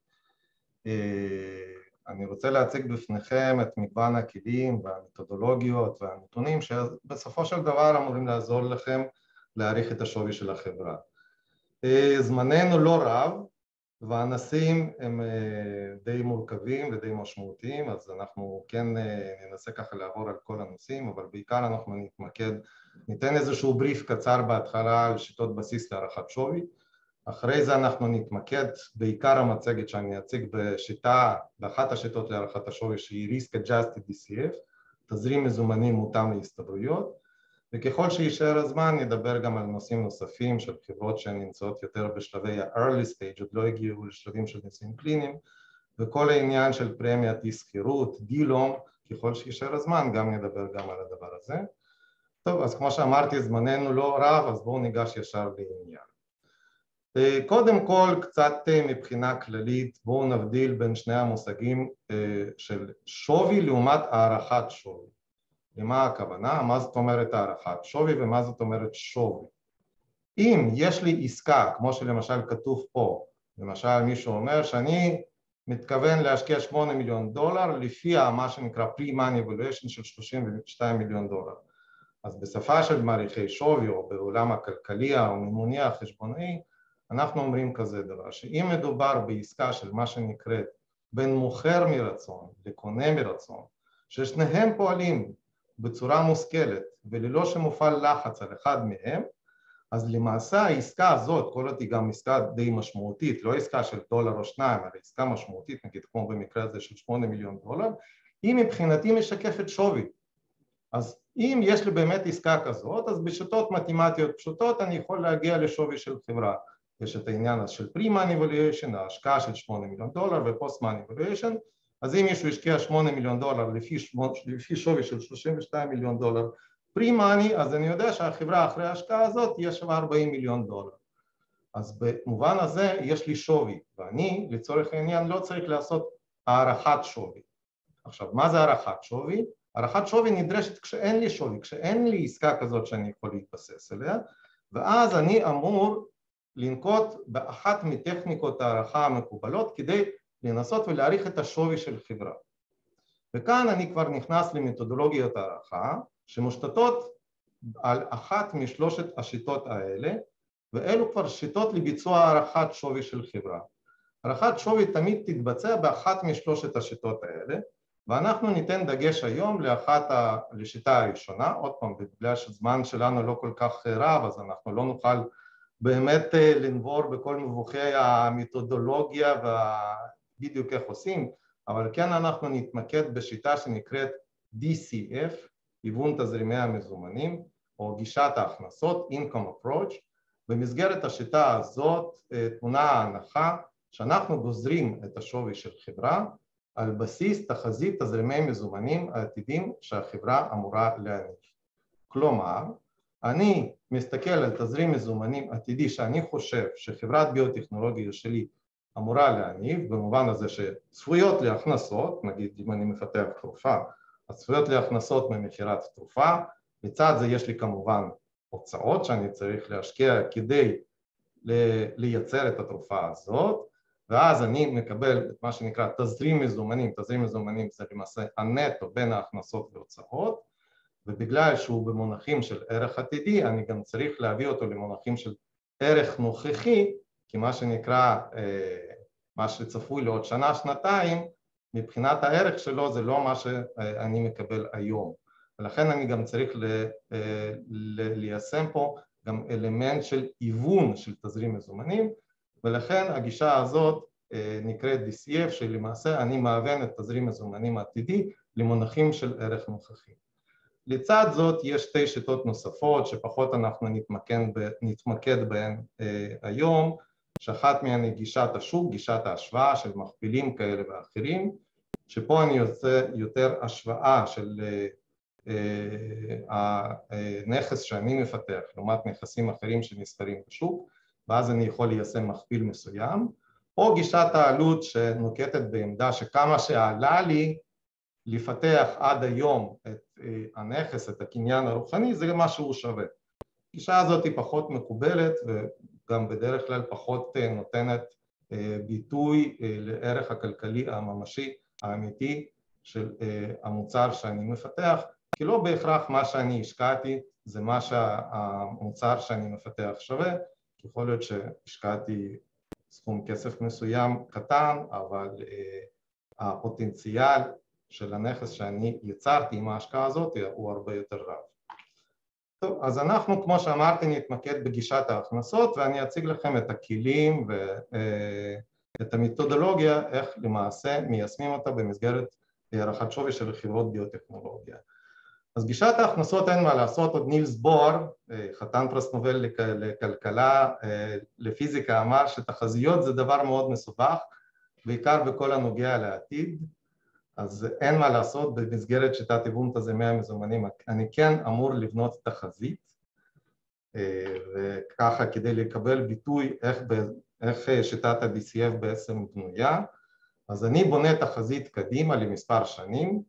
אני רוצה להציג בפניכם את מגוון הכלים והמתודולוגיות והנתונים שבסופו של דבר אמורים לעזור לכם להעריך את השווי של החברה. זמננו לא רב, והנושאים הם די מורכבים ודי משמעותיים, אז אנחנו כן ננסה ככה לעבור על כל הנושאים, אבל בעיקר אנחנו נתמקד, ניתן איזשהו בריף קצר בהתחלה על שיטות בסיס להערכת שווי. אחרי זה אנחנו נתמקד בעיקר המצגת שאני אציג באחת השיטות להערכת השווי שהיא Risk Adjusted DCF, תזרים מזומנים מותאם להסתברויות, וככל שישאר הזמן נדבר גם על נושאים נוספים של חברות שנמצאות יותר בשלבי ה-early stage, עוד לא הגיעו לשלבים של ניסויים קליניים, וכל העניין של פרמיית אי-סחירות, דילום, ככל שישאר הזמן גם נדבר גם על הדבר הזה. טוב, אז כמו שאמרתי, זמננו לא רב, אז בואו ניגש ישר לעניין. קודם כל, קצת מבחינה כללית, בואו נבדיל בין שני המושגים של שווי לעומת הערכת שווי. למה הכוונה? מה זאת אומרת הערכת שווי ומה זאת אומרת שווי? אם יש לי עסקה, כמו שלמשל כתוב פה, למשל מישהו אומר שאני מתכוון להשקיע $8 מיליון לפי מה שנקרא pre-money evaluation של $32 מיליון. אז בשפה של מעריכי שווי או בעולם הכלכלי או מימוני החשבונאי, אנחנו אומרים כזה דבר, שאם מדובר בעסקה של מה שנקראת בין מוכר מרצון לקונה מרצון, ששניהם פועלים בצורה מושכלת וללא שמופעל לחץ על אחד מהם, אז למעשה העסקה הזאת, כל עוד היא גם עסקה די משמעותית, לא עסקה של $1 או 2, אלא עסקה משמעותית, נגיד כמו במקרה הזה של $8 מיליון, היא מבחינתי משקפת שווי. אז אם יש לי באמת עסקה כזאת, אז בשיטות מתמטיות פשוטות אני יכול להגיע לשווי של חברה. יש את העניין של pre-money evaluation, ההשקעה של $8 מיליון ו-post-money evaluation, אז אם מישהו השקיע $8 מיליון לפי שווי של $32 מיליון pre-money, אז אני יודע שהחברה אחרי ההשקעה הזאת יש שווה $40 מיליון. אז במובן הזה יש לי שווי, ואני לצורך העניין לא צריך לעשות הערכת שווי. עכשיו, מה זה הערכת שווי? הערכת שווי נדרשת כשאין לי שווי, כשאין לי עסקה כזאת שאני יכול להתבסס עליה, ואז אני אמור לנקוט באחת מטכניקות הערכה המקובלות כדי לנסות ולהעריך את השווי של חברה. וכאן אני כבר נכנס למתודולוגיות הערכה שמושתתות על אחת משלושת השיטות האלה, ואלו כבר שיטות לביצוע הערכת שווי של חברה. הערכת שווי תמיד תתבצע באחת משלושת השיטות האלה, ואנחנו ניתן דגש היום לשיטה הראשונה. עוד פעם, בגלל שהזמן שלנו לא כל כך רב, אז אנחנו לא נוכל באמת לנבור בכל מבוכי המתודולוגיה ובדיוק איך עושים, אבל כן אנחנו נתמקד בשיטה שנקראת DCF, היוון תזרימי המזומנים, או גישת ההכנסות, Income Approach. במסגרת השיטה הזאת תמונה ההנחה שאנחנו גוזרים את השווי של חברה על בסיס תחזית תזרימי מזומנים העתידים שהחברה אמורה להניב. כלומר, אני מסתכל על תזרים מזומנים עתידי שאני חושב שחברת ביוטכנולוגיה שלי אמורה להניב, במובן הזה שצפויות להכנסות, נגיד אם אני מפתח תרופה, אז צפויות להכנסות ממכירת תרופה, לצד זה יש לי כמובן הוצאות שאני צריך להשקיע כדי לייצר את התרופה הזאת, ואז אני מקבל את מה שנקרא תזרים מזומנים. תזרים מזומנים זה למעשה הנטו בין ההכנסות והוצאות, ובגלל שהוא במונחים של ערך עתידי, אני גם צריך להביא אותו למונחים של ערך נוכחי, כי מה שנקרא, מה שצפוי לעוד שנה, שנתיים, מבחינת הערך שלו זה לא מה שאני מקבל היום. ולכן אני גם צריך ליישם פה גם אלמנט של היוון של תזרים מזומנים, ולכן הגישה הזאת נקראת DCF, שלמעשה אני מאבן את תזרים מזומנים העתידי למונחים של ערך נוכחי. לצד זאת יש שתי שיטות נוספות שפחות אנחנו נתמקד בהן היום, שאחת מהן היא גישת השוק, גישת ההשוואה של מכפילים כאלה ואחרים, שפה אני עושה יותר השוואה של הנכס שאני מפתח לעומת נכסים אחרים שנסחרים בשוק, ואז אני יכול ליישם מכפיל מסוים, או גישת העלות שנוקטת בעמדה שכמה שעלה לי לפתח עד היום את הנכס, את הקניין הרוחני, זה מה שהוא שווה. הגישה הזאת היא פחות מקובלת וגם בדרך כלל פחות נותנת ביטוי לערך הכלכלי הממשי האמיתי של המוצר שאני מפתח, כי לא בהכרח מה שאני השקעתי זה מה שהמוצר שאני מפתח שווה. יכול להיות שהשקעתי סכום כסף מסוים קטן, אבל הפוטנציאל של הנכס שאני יצרתי עם ההשקעה הזאת הוא הרבה יותר רב. טוב, אז אנחנו כמו שאמרתי נתמקד בגישת ההכנסות, ואני אציג לכם את הכלים ואת המתודולוגיה איך למעשה מיישמים אותה במסגרת הערכת שווי של חברות ביוטכנולוגיה. אז גישת ההכנסות אין מה לעשות, עוד נילס בוהר, חתן פרס נובל לכלכלה, לפיזיקה, אמר שתחזיות זה דבר מאוד מסובך, בעיקר בכל הנוגע לעתיד, אז אין מה לעשות במסגרת שיטת היוון תזרימי המזומנים, אני כן אמור לבנות תחזית, וככה כדי לקבל ביטוי איך שיטת ה-DCF בעצם בנויה, אז אני בונה תחזית קדימה למספר שנים,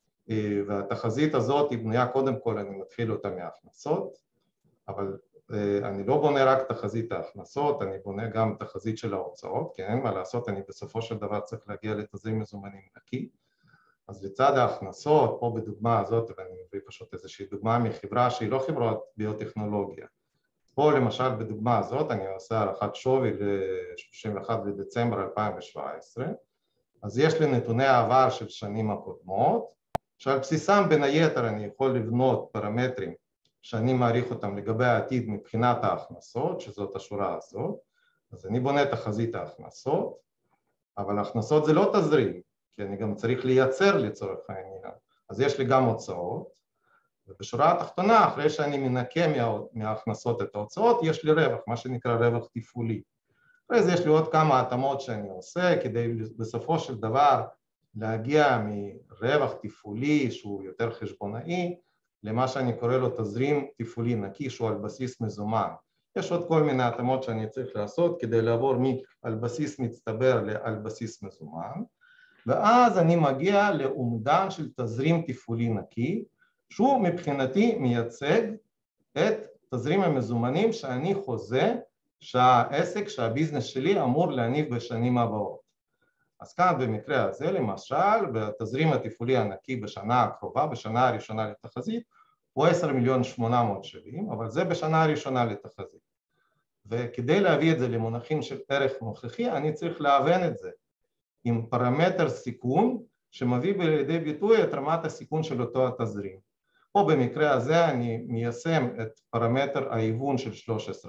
והתחזית הזאת היא בנויה, קודם כל אני מתחיל אותה מההכנסות, אבל אני לא בונה רק תחזית ההכנסות, אני בונה גם תחזית של ההוצאות, כי אין מה לעשות, אני בסופו של דבר צריך להגיע לתזרים מזומנים נקי. אז לצד ההכנסות, פה בדוגמה הזאת, ואני מביא פשוט איזושהי דוגמה מחברה שהיא לא חברת ביוטכנולוגיה. פה למשל בדוגמה הזאת אני עושה הערכת שווי ל-31 לדצמבר 2017, אז יש לי נתוני העבר של שנים הקודמות, שעל בסיסם בין היתר אני יכול לבנות פרמטרים שאני מעריך אותם לגבי העתיד מבחינת ההכנסות, שזאת השורה הזאת, אז אני בונה תחזית ההכנסות, אבל ההכנסות זה לא תזרים, כי אני גם צריך לייצר לצורך העניין, אז יש לי גם הוצאות, ובשורה התחתונה, אחרי שאני מנקה מההכנסות את ההוצאות, יש לי רווח, מה שנקרא רווח תפעולי. אחרי זה יש לי עוד כמה התאמות שאני עושה, כדי בסופו של דבר להגיע מרווח תפעולי שהוא יותר חשבונאי, למה שאני קורא לו תזרים תפעולי נקי שהוא על בסיס מזומן. יש עוד כל מיני התאמות שאני צריך לעשות כדי לעבור על בסיס מצטבר על בסיס מזומן, ואז אני מגיע לאומדן של תזרים תפעולי נקי, שהוא מבחינתי מייצג את תזרים המזומנים שאני חוזה שהעסק, שהביזנס שלי אמור להניב בשנים הבאות. אז כאן במקרה הזה למשל, בתזרים התפעולי הנקי בשנה הקרובה, בשנה הראשונה לתחזית, הוא 10,870,000, אבל זה בשנה הראשונה לתחזית. וכדי להביא את זה למונחים של ערך נוכחי, אני צריך להבין את זה עם פרמטר סיכון שמביא לידי ביטוי את רמת הסיכון של אותו התזרים. פה במקרה הזה אני מיישם את פרמטר ההיוון של 13%,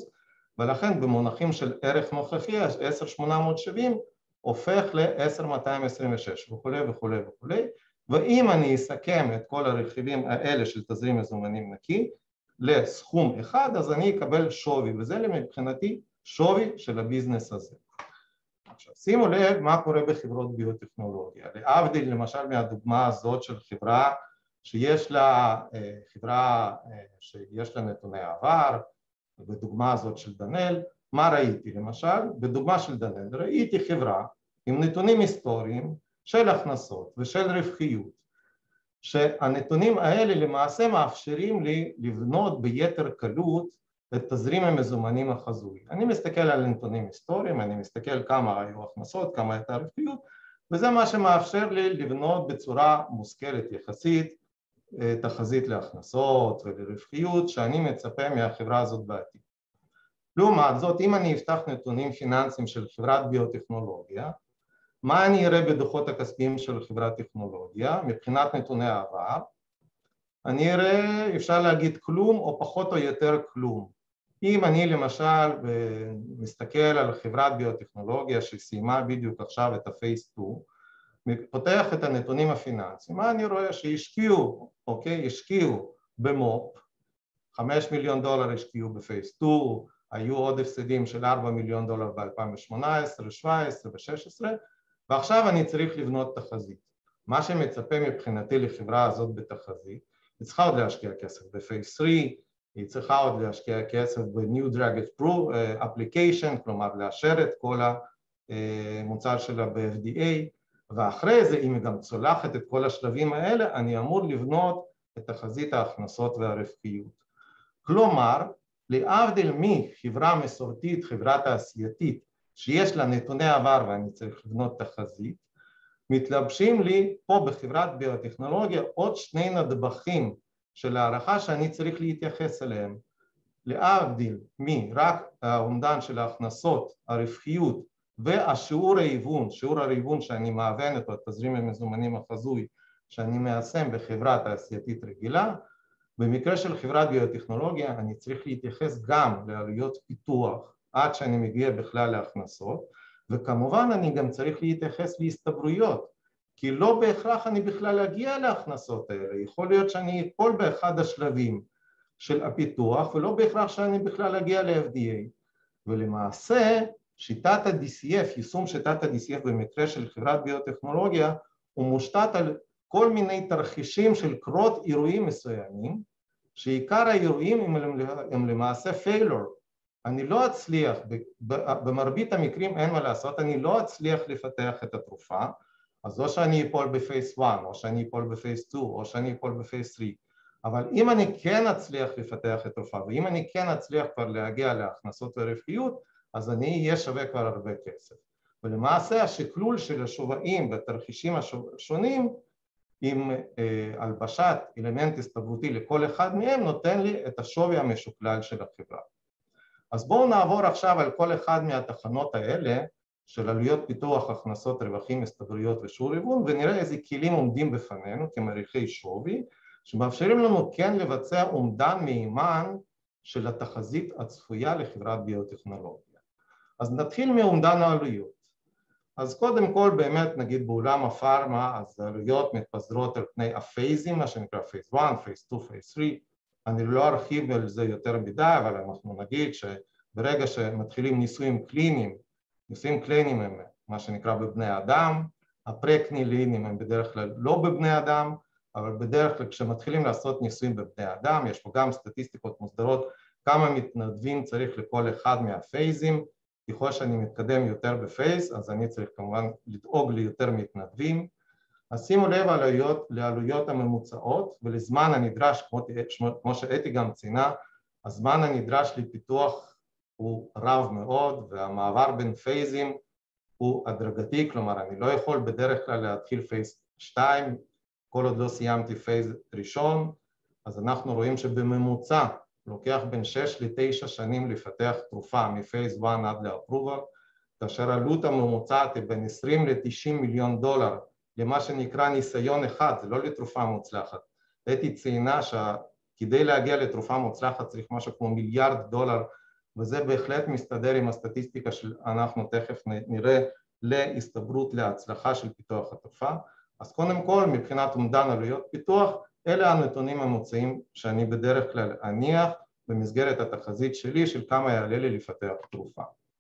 ולכן במונחים של ערך נוכחי, 10,870 הופך ל-10,226 וכולי וכולי וכולי, ואם אני אסכם את כל הרכיבים האלה של תזרים מזומנים נקי לסכום אחד, אז אני אקבל שווי, וזה מבחינתי שווי של הביזנס הזה. עכשיו שימו לב מה קורה בחברות ביוטכנולוגיה, להבדיל למשל מהדוגמה הזאת של חברה שיש לה נתוני העבר, בדוגמה הזאת של דנאל, מה ראיתי למשל? בדוגמה של דנאל ראיתי חברה עם נתונים היסטוריים של הכנסות ושל רווחיות, שהנתונים האלה למעשה מאפשרים לי לבנות ביתר קלות את תזרים המזומנים החזוי. אני מסתכל על נתונים היסטוריים, אני מסתכל כמה היו הכנסות, כמה הייתה רווחיות, וזה מה שמאפשר לי לבנות בצורה מושכלת יחסית תחזית להכנסות ולרווחיות שאני מצפה מהחברה הזאת בעתיד. לעומת זאת, אם אני אפתח נתונים פיננסיים של חברת ביוטכנולוגיה, מה אני אראה בדוחות הכספיים של חברת טכנולוגיה מבחינת נתוני העבר? אני אראה, אפשר להגיד כלום או פחות או יותר כלום. אם אני למשל מסתכל על חברת ביוטכנולוגיה שסיימה בדיוק עכשיו את הפייס 2, פותח את הנתונים הפיננסיים, מה אני רואה? שהשקיעו, השקיעו במו"פ, $5 מיליון השקיעו בפייס 2, היו עוד הפסדים של $4 מיליון ב-2018, 2017 ו-2016, ועכשיו אני צריך לבנות תחזית. מה שמצפה מבחינתי לחברה הזאת בתחזית, היא צריכה עוד להשקיע כסף בפייס 3, היא צריכה עוד להשקיע כסף ב-New Drug Application, כלומר לאשר את כל המוצר שלה ב-FDA, ואחרי זה, אם היא גם צולחת את כל השלבים האלה, אני אמור לבנות את תחזית ההכנסות והרווחיות. כלומר, להבדיל מחברה מסורתית, חברה תעשייתית, שיש לה נתוני עבר ואני צריך לבנות תחזית, מתלבשים לי פה בחברת ביוטכנולוגיה עוד שני נדבכים של הערכה שאני צריך להתייחס אליהם. להבדיל מרק האומדן של ההכנסות, הרווחיות והשיעור ההיוון, שיעור ההיוון שאני מאבן את התזרים המזומנים החזוי שאני מיישם בחברה תעשייתית רגילה, במקרה של חברת ביוטכנולוגיה אני צריך להתייחס גם לעלויות פיתוח עד שאני מגיע בכלל להכנסות, וכמובן אני גם צריך להתייחס להסתברויות, כי לא בהכרח אני בכלל אגיע להכנסות האלה, יכול להיות שאני אפול באחד השלבים של הפיתוח ולא בהכרח שאני בכלל אגיע ל-FDA, ולמעשה שיטת ה-DCF, יישום שיטת ה-DCF במקרה של חברת ביוטכנולוגיה, הוא מושתת על כל מיני תרחישים של קרות אירועים מסוימים, שעיקר האירועים הם למעשה failure. אני לא אצליח, במרבית המקרים אין מה לעשות, אני לא אצליח לפתח את התרופה, אז או שאני אפול בפייס 1, או שאני אפול בפייס 2, או שאני אפול בפייס 3, אבל אם אני כן אצליח לפתח את התרופה, ואם אני כן אצליח כבר להגיע להכנסות ורווחיות, אז אני אהיה שווה כבר הרבה כסף. ולמעשה השקלול של השווים בתרחישים השונים, עם הלבשת אלמנט הסתברותי לכל אחד מהם, נותן לי את השווי המשוקלל של החברה. אז בואו נעבור עכשיו על כל אחד מהתחנות האלה, של עלויות פיתוח, הכנסות, רווחים, הסתברויות ושיעור היוון, ונראה איזה כלים עומדים בפנינו כמעריכי שווי, שמאפשרים לנו כן לבצע אומדן מהימן של התחזית הצפויה לחברת ביוטכנולוגיה. אז נתחיל מאומדן העלויות. אז קודם כל באמת נגיד בעולם הפארמה, אז העלויות מתפזרות על פני הפייזים, מה שנקרא פייס 1, פייס 2, פייס 3, אני לא ארחיב על זה יותר מדי, אבל אנחנו נגיד שברגע שמתחילים ניסויים קליניים, ניסויים קליניים הם מה שנקרא בבני אדם, הפרה-קליניים הם בדרך כלל לא בבני אדם, אבל בדרך כלל כשמתחילים לעשות ניסויים בבני אדם, יש פה גם סטטיסטיקות מוסדרות, כמה מתנדבים צריך לכל אחד מהפייזים, ככל שאני מתקדם יותר בפייס, אז אני צריך כמובן לדאוג ליותר מתנדבים, אז שימו לב לעלויות הממוצעות ולזמן הנדרש, כמו שאתי גם ציינה, הזמן הנדרש לפיתוח הוא רב מאוד והמעבר בין פייזים הוא הדרגתי, כלומר אני לא יכול בדרך כלל להתחיל פייס 2 כל עוד לא סיימתי פייס ראשון, אז אנחנו רואים שבממוצע לוקח בין 6 ל-9 שנים לפתח תרופה מפייס 1 עד לאפרובל, כאשר עלות הממוצעת היא בין 20 ל-90 מיליון דולר למה שנקרא ניסיון אחד, זה לא לתרופה מוצלחת. אתי ציינה שכדי להגיע לתרופה מוצלחת צריך משהו כמו $1 מיליארד, וזה בהחלט מסתדר עם הסטטיסטיקה שאנחנו תכף נראה להסתברות להצלחה של פיתוח התרופה. אז קודם כל מבחינת אומדן עלויות פיתוח, אלה הנתונים המוצאים שאני בדרך כלל אניח במסגרת התחזית שלי של כמה יעלה לי לפתח תרופה.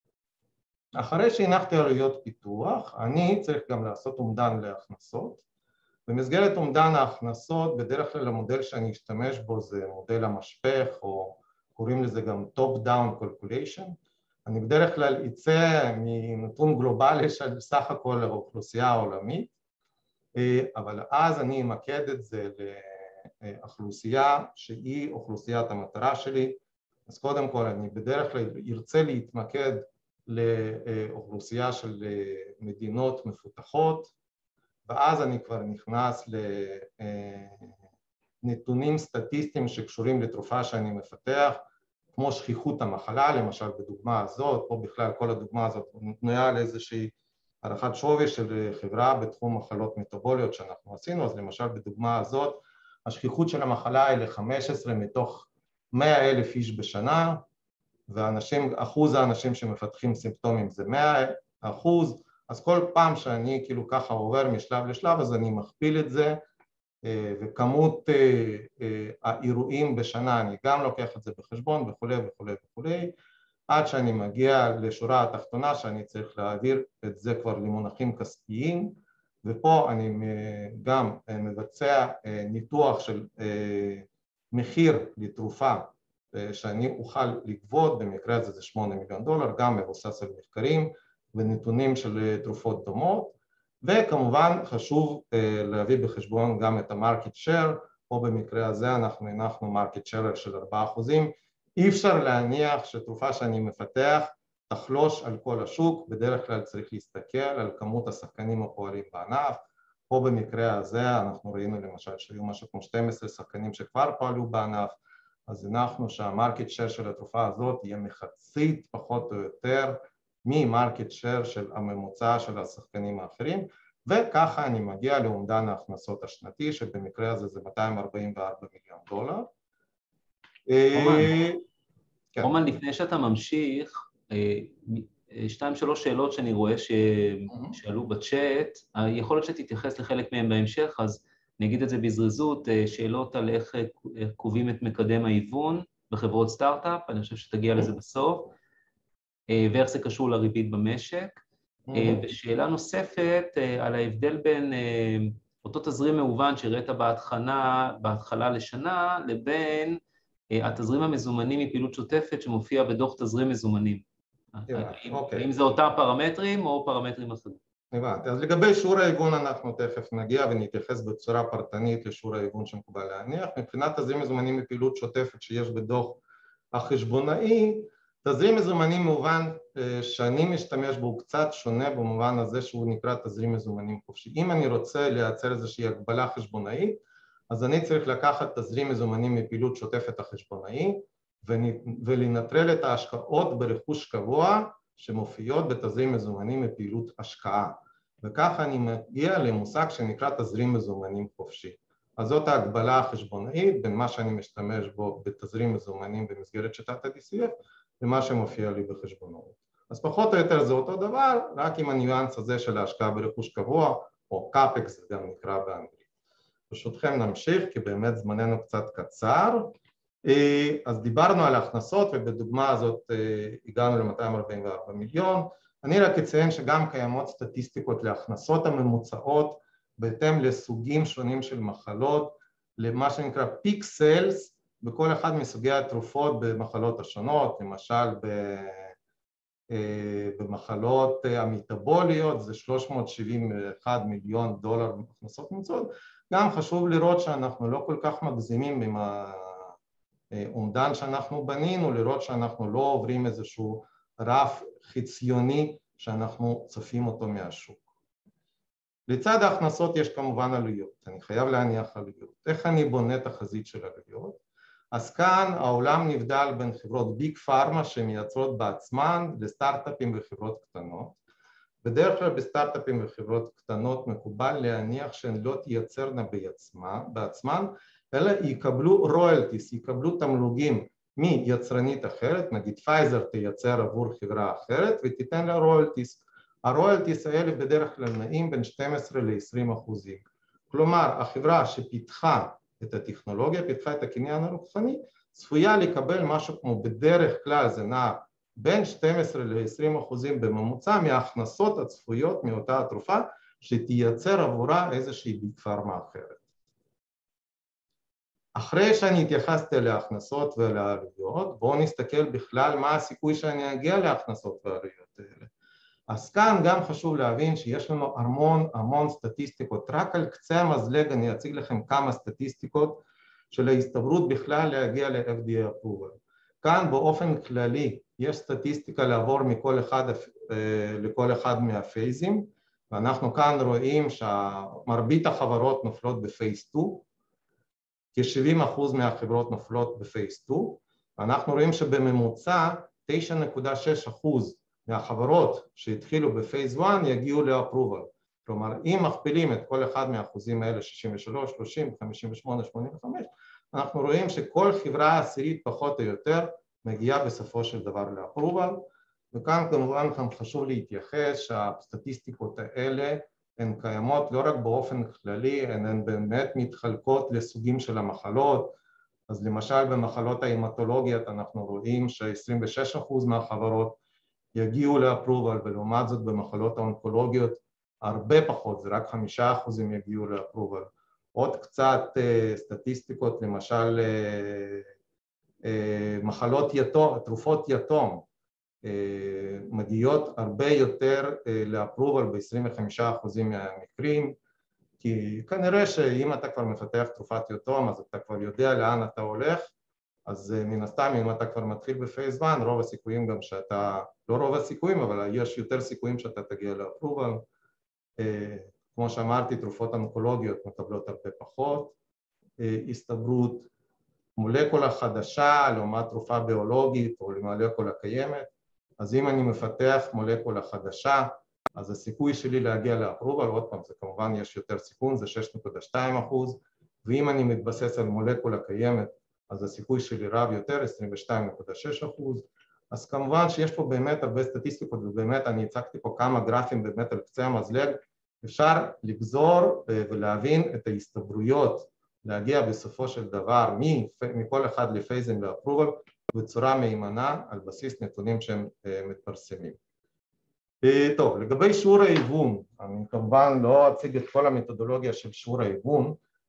אחרי שהנחתי עלויות פיתוח, אני צריך גם לעשות אומדן להכנסות. במסגרת אומדן ההכנסות, בדרך כלל המודל שאני אשתמש בו זה מודל המשפך, או קוראים לזה גם top-down calculation. אני בדרך כלל אצא מנתון גלובלי של סך הכל האוכלוסייה העולמית, אבל אז אני אמקד את זה לאוכלוסייה שהיא אוכלוסיית המטרה שלי. אז קודם כל אני בדרך כלל ארצה להתמקד לאוכלוסייה של מדינות מפותחות, ואז אני כבר נכנס לנתונים סטטיסטיים שקשורים לתרופה שאני מפתח, כמו שכיחות המחלה, למשל בדוגמה הזאת, פה בכלל כל הדוגמה הזאת בנויה על איזושהי הערכת שווי של חברה בתחום מחלות מטאבוליות שאנחנו עשינו, אז למשל בדוגמה הזאת, השכיחות של המחלה היא ל-15 מתוך 100,000 איש בשנה, ואחוז האנשים שמפתחים סימפטומים זה 100%, אז כל פעם שאני כאילו ככה עובר משלב לשלב, אז אני מכפיל את זה, וכמות האירועים בשנה, אני גם לוקח את זה בחשבון וכולי וכולי וכולי, עד שאני מגיע לשורה התחתונה שאני צריך להעביר את זה כבר למונחים כספיים, ופה אני גם מבצע ניתוח של מחיר לתרופה שאני אוכל לגבות, במקרה הזה זה $8 מיליון, גם מבוסס על מחקרים ונתונים של תרופות דומות, וכמובן חשוב להביא בחשבון גם את המרקט שייר, פה במקרה הזה אנחנו הנחנו מרקט שייר של 4%, אי אפשר להניח שתרופה שאני מפתח תחלוש על כל השוק, בדרך כלל צריך להסתכל על כמות השחקנים הפועלים בענף, פה במקרה הזה אנחנו ראינו למשל שהיו משהו כמו 12 שחקנים שכבר פעלו בענף, אז הנחנו שהמרקט שייר של התרופה הזאת יהיה מחצית פחות או יותר ממרקט שייר של הממוצע של השחקנים האחרים, וככה אני מגיע לאומדן ההכנסות השנתי, שבמקרה הזה זה $244 מיליון. רומן, לפני שאתה ממשיך, 2-3 שאלות שאני רואה שעלו בצ'אט, יכול להיות שתתייחס לחלק מהם בהמשך, אז נגיד את זה בזריזות, שאלות על איך קובעים את מקדם ההיוון בחברות סטארט-אפ, אני חושב שתגיע לזה בסוף, ואיך זה קשור לריבית במשק, ושאלה נוספת על ההבדל בין אותו תזרים מהוון שהראית בהתחלה לשנה, לבין התזרים המזומנים מפעילות שוטפת שמופיע בדוח תזרים מזומנים. האם זה אותם פרמטרים או פרמטרים אחרים? הבנתי. אז לגבי שיעור ההיוון אנחנו תכף נגיע ונתייחס בצורה פרטנית לשיעור ההיוון שמקובל להניח. מבחינת תזרים מזומנים מפעילות שוטפת שיש בדוח החשבונאי, תזרים מזומנים מובן שאני משתמש בו קצת שונה במובן הזה שהוא נקרא תזרים מזומנים חופשי. אם אני רוצה לייצר איזושהי הגבלה חשבונאית, אז אני צריך לקחת תזרים מזומנים מפעילות שוטפת החשבונאי ולנטרל את ההשקעות ברכוש קבוע שמופיעות בתזרים מזומנים מפעילות השקעה, וככה אני מגיע למושג שנקרא תזרים מזומנים חופשי. אז זאת ההגבלה החשבונאית בין מה שאני משתמש בו בתזרים מזומנים במסגרת שיטת ה-DCF למה שמופיע לי בחשבונות. אז פחות או יותר זה אותו דבר, רק עם הניואנס הזה של ההשקעה ברכוש קבוע, או CAPEX זה גם נקרא באנגלית. ברשותכם נמשיך כי באמת זמננו קצת קצר. אז דיברנו על ההכנסות ובדוגמה הזאת הגענו ל-244 מיליון. אני רק אציין שגם קיימות סטטיסטיקות להכנסות הממוצעות בהתאם לסוגים שונים של מחלות, למה שנקרא peak sales בכל אחד מסוגי התרופות במחלות השונות, למשל במחלות המטאבוליות זה 371 מיליון דולר הכנסות ממוצעות. גם חשוב לראות שאנחנו לא כל כך מגזימים עם האומדן שאנחנו בנינו, לראות שאנחנו לא עוברים איזשהו רף חציוני שאנחנו צופים אותו מהשוק. לצד ההכנסות יש כמובן עלויות, אני חייב להניח עלויות. איך אני בונה תחזית של עלויות? אז כאן העולם נבדל בין חברות ביג פארמה שמייצרות בעצמן לסטארט-אפים וחברות קטנות. בדרך כלל בסטארט-אפים וחברות קטנות מקובל להניח שהן לא תייצרנה בעצמן, אלא יקבלו רויאלטיס, יקבלו תמלוגים מיצרנית אחרת, נגיד פייזר תייצר עבור חברה אחרת ותיתן לה רויאלטיס. הרויאלטיס האלה בדרך כלל נעים בין 12 ל-20%. כלומר, החברה שפיתחה את הטכנולוגיה, פיתחה את הקניין הרוחני, צפויה לקבל משהו כמו בדרך כלל זה נע בין 12 ל-20% בממוצע מההכנסות הצפויות מאותה התרופה שתייצר עבורה איזושהי ביג פארמה אחרת. אחרי שאני התייחסתי להכנסות ולעלויות, בואו נסתכל בכלל מה הסיכוי שאני אגיע להכנסות והעלויות האלה. אז כאן גם חשוב להבין שיש לנו המון סטטיסטיקות, רק על קצה המזלג אני אציג לכם כמה סטטיסטיקות של ההסתברות בכלל להגיע ל-FDA approval. כאן באופן כללי יש סטטיסטיקה לעבור לכל אחד מהפייזים, ואנחנו כאן רואים שמרבית החברות נופלות בפייס 2, כ-70% מהחברות נופלות בפייס 2, ואנחנו רואים שבממוצע 9.6% מהחברות שהתחילו בפייס 1 יגיעו לאפרובל. כלומר, אם מכפילים את כל אחד מהאחוזים האלה, 63, 30, 58, 85, אנחנו רואים שכל חברה עשירית פחות או יותר מגיעה בסופו של דבר לאפרובל, וכאן כמובן חשוב להתייחס שהסטטיסטיקות האלה הן קיימות לא רק באופן כללי, הן באמת מתחלקות לסוגים של המחלות. אז למשל במחלות ההמטולוגיות אנחנו רואים ש-26% מהחברות יגיעו לאפרובל, ולעומת זאת במחלות האונקולוגיות הרבה פחות, זה רק 5% יגיעו לאפרובל. עוד קצת סטטיסטיקות, למשל מחלות יתום, תרופות יתום, מגיעות הרבה יותר לאפרובל ב-25% מהמקרים, כי כנראה שאם אתה כבר מפתח תרופת יתום אז אתה כבר יודע לאן אתה הולך, אז מן הסתם אם אתה כבר מתחיל בפייס 1 רוב הסיכויים גם שאתה, לא רוב הסיכויים אבל יש יותר סיכויים שאתה תגיע לאפרובל. כמו שאמרתי, תרופות אונקולוגיות מקבלות הרבה פחות הסתברות. מולקולה חדשה לעומת תרופה ביולוגית או למולקולה קיימת, אז אם אני מפתח מולקולה חדשה אז הסיכוי שלי להגיע לאפרובל, עוד פעם זה כמובן יש יותר סיכון, זה 6.2%, ואם אני מתבסס על מולקולה קיימת אז הסיכוי שלי רב יותר, 22.6%. אז כמובן שיש פה באמת הרבה סטטיסטיקות, ובאמת אני הצגתי פה כמה גרפים באמת על קצה המזלג, אפשר לגזור ולהבין את ההסתברויות להגיע בסופו של דבר מכל אחד לפייזים לאפרובל בצורה מהימנה על בסיס נתונים שהם מתפרסמים. טוב, לגבי שיעור ההיוון, אני כמובן לא אציג את כל המתודולוגיה של שיעור ההיוון,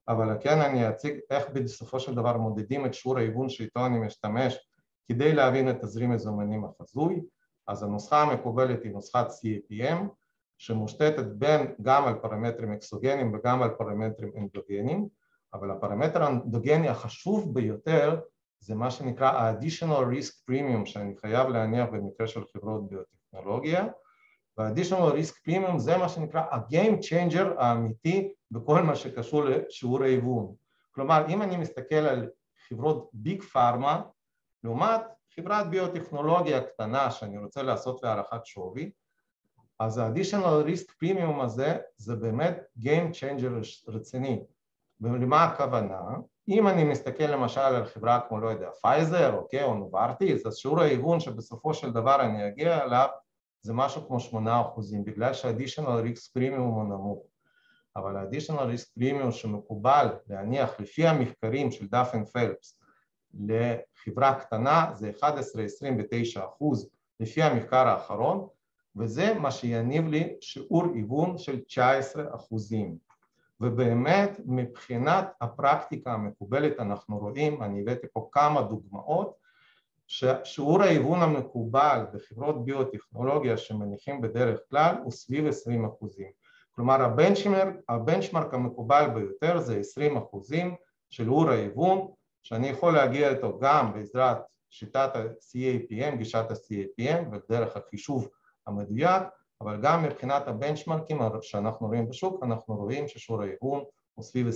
אבל כן אני אציג איך בסופו של דבר מודדים את שיעור ההיוון שאיתו אני משתמש כדי להבין את תזרים מזומנים החזוי. אז הנוסחה המקובלת היא נוסחת CAPM, שמושתתת גם על פרמטרים אקסוגנים וגם על פרמטרים אנדוגנים, אבל הפרמטר האנדוגני החשוב ביותר זה מה שנקרא ה-additional risk premium שאני חייב להניח במקרה של חברות ביוטכנולוגיה, וה-additional risk premium זה מה שנקרא ה-game changer האמיתי בכל מה שקשור לשיעור ההיוון. כלומר, אם אני מסתכל על חברות ביג פארמה, לעומת חברת ביוטכנולוגיה קטנה שאני רוצה לעשות להערכת שווי, אז ה-additional risk premium הזה זה באמת game changer רציני. ולמה הכוונה? אם אני מסתכל למשל על חברה כמו, לא יודע, פייזר, אוקיי, או נוברטיס, אז שיעור ההיוון שבסופו של דבר אני אגיע אליו זה משהו כמו 8%, בגלל שה-additional risk premium הוא נמוך. אבל ה-additional risk premium שמקובל להניח לפי המחקרים של דפן פלפס לחברה קטנה זה 11-29% לפי המחקר האחרון, וזה מה שיניב לי שיעור היוון של 19%. ובאמת מבחינת הפרקטיקה המקובלת אנחנו רואים, אני הבאתי פה כמה דוגמאות, ששיעור ההיוון המקובל בחברות ביוטכנולוגיה שמניחים בדרך כלל הוא סביב 20%. כלומר הבנצ'מרק המקובל ביותר זה 20% של שיעור ההיוון, שאני יכול להגיע איתו גם בעזרת שיטת ה-CAPM, גישת ה-CAPM ודרך החישוב המדויק, אבל גם מבחינת הבנצ'מרקים שאנחנו רואים בשוק, אנחנו רואים ששיעור ההיוון הוא סביב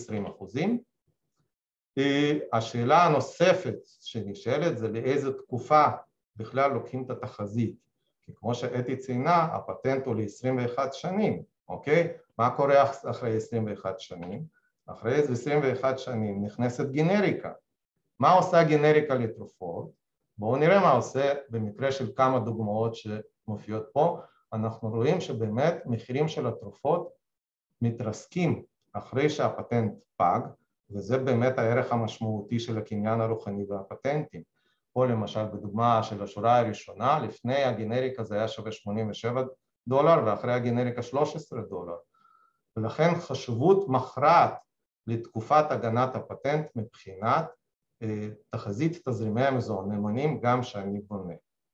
20%. השאלה הנוספת שנשאלת זה לאיזו תקופה בכלל לוקחים את התחזית, כי כמו שאתי ציינה, הפטנט הוא ל-21 שנים, אוקיי? מה קורה אחרי 21 שנים? אחרי 21 שנים נכנסת גנריקה. מה עושה גנריקה לתרופות? בואו נראה מה עושה במקרה של כמה דוגמאות שמופיעות פה. אנחנו רואים שבאמת מחירים של התרופות מתרסקים אחרי שהפטנט פג, וזה באמת הערך המשמעותי של הקניין הרוחני והפטנטים. פה למשל בדוגמה של השורה הראשונה, לפני הגנריקה זה היה שווה $87 ואחרי הגנריקה $13. ולכן חשיבות מכרעת לתקופת הגנת הפטנט מבחינת תחזית תזרימי המזומנים גם שאני בונה.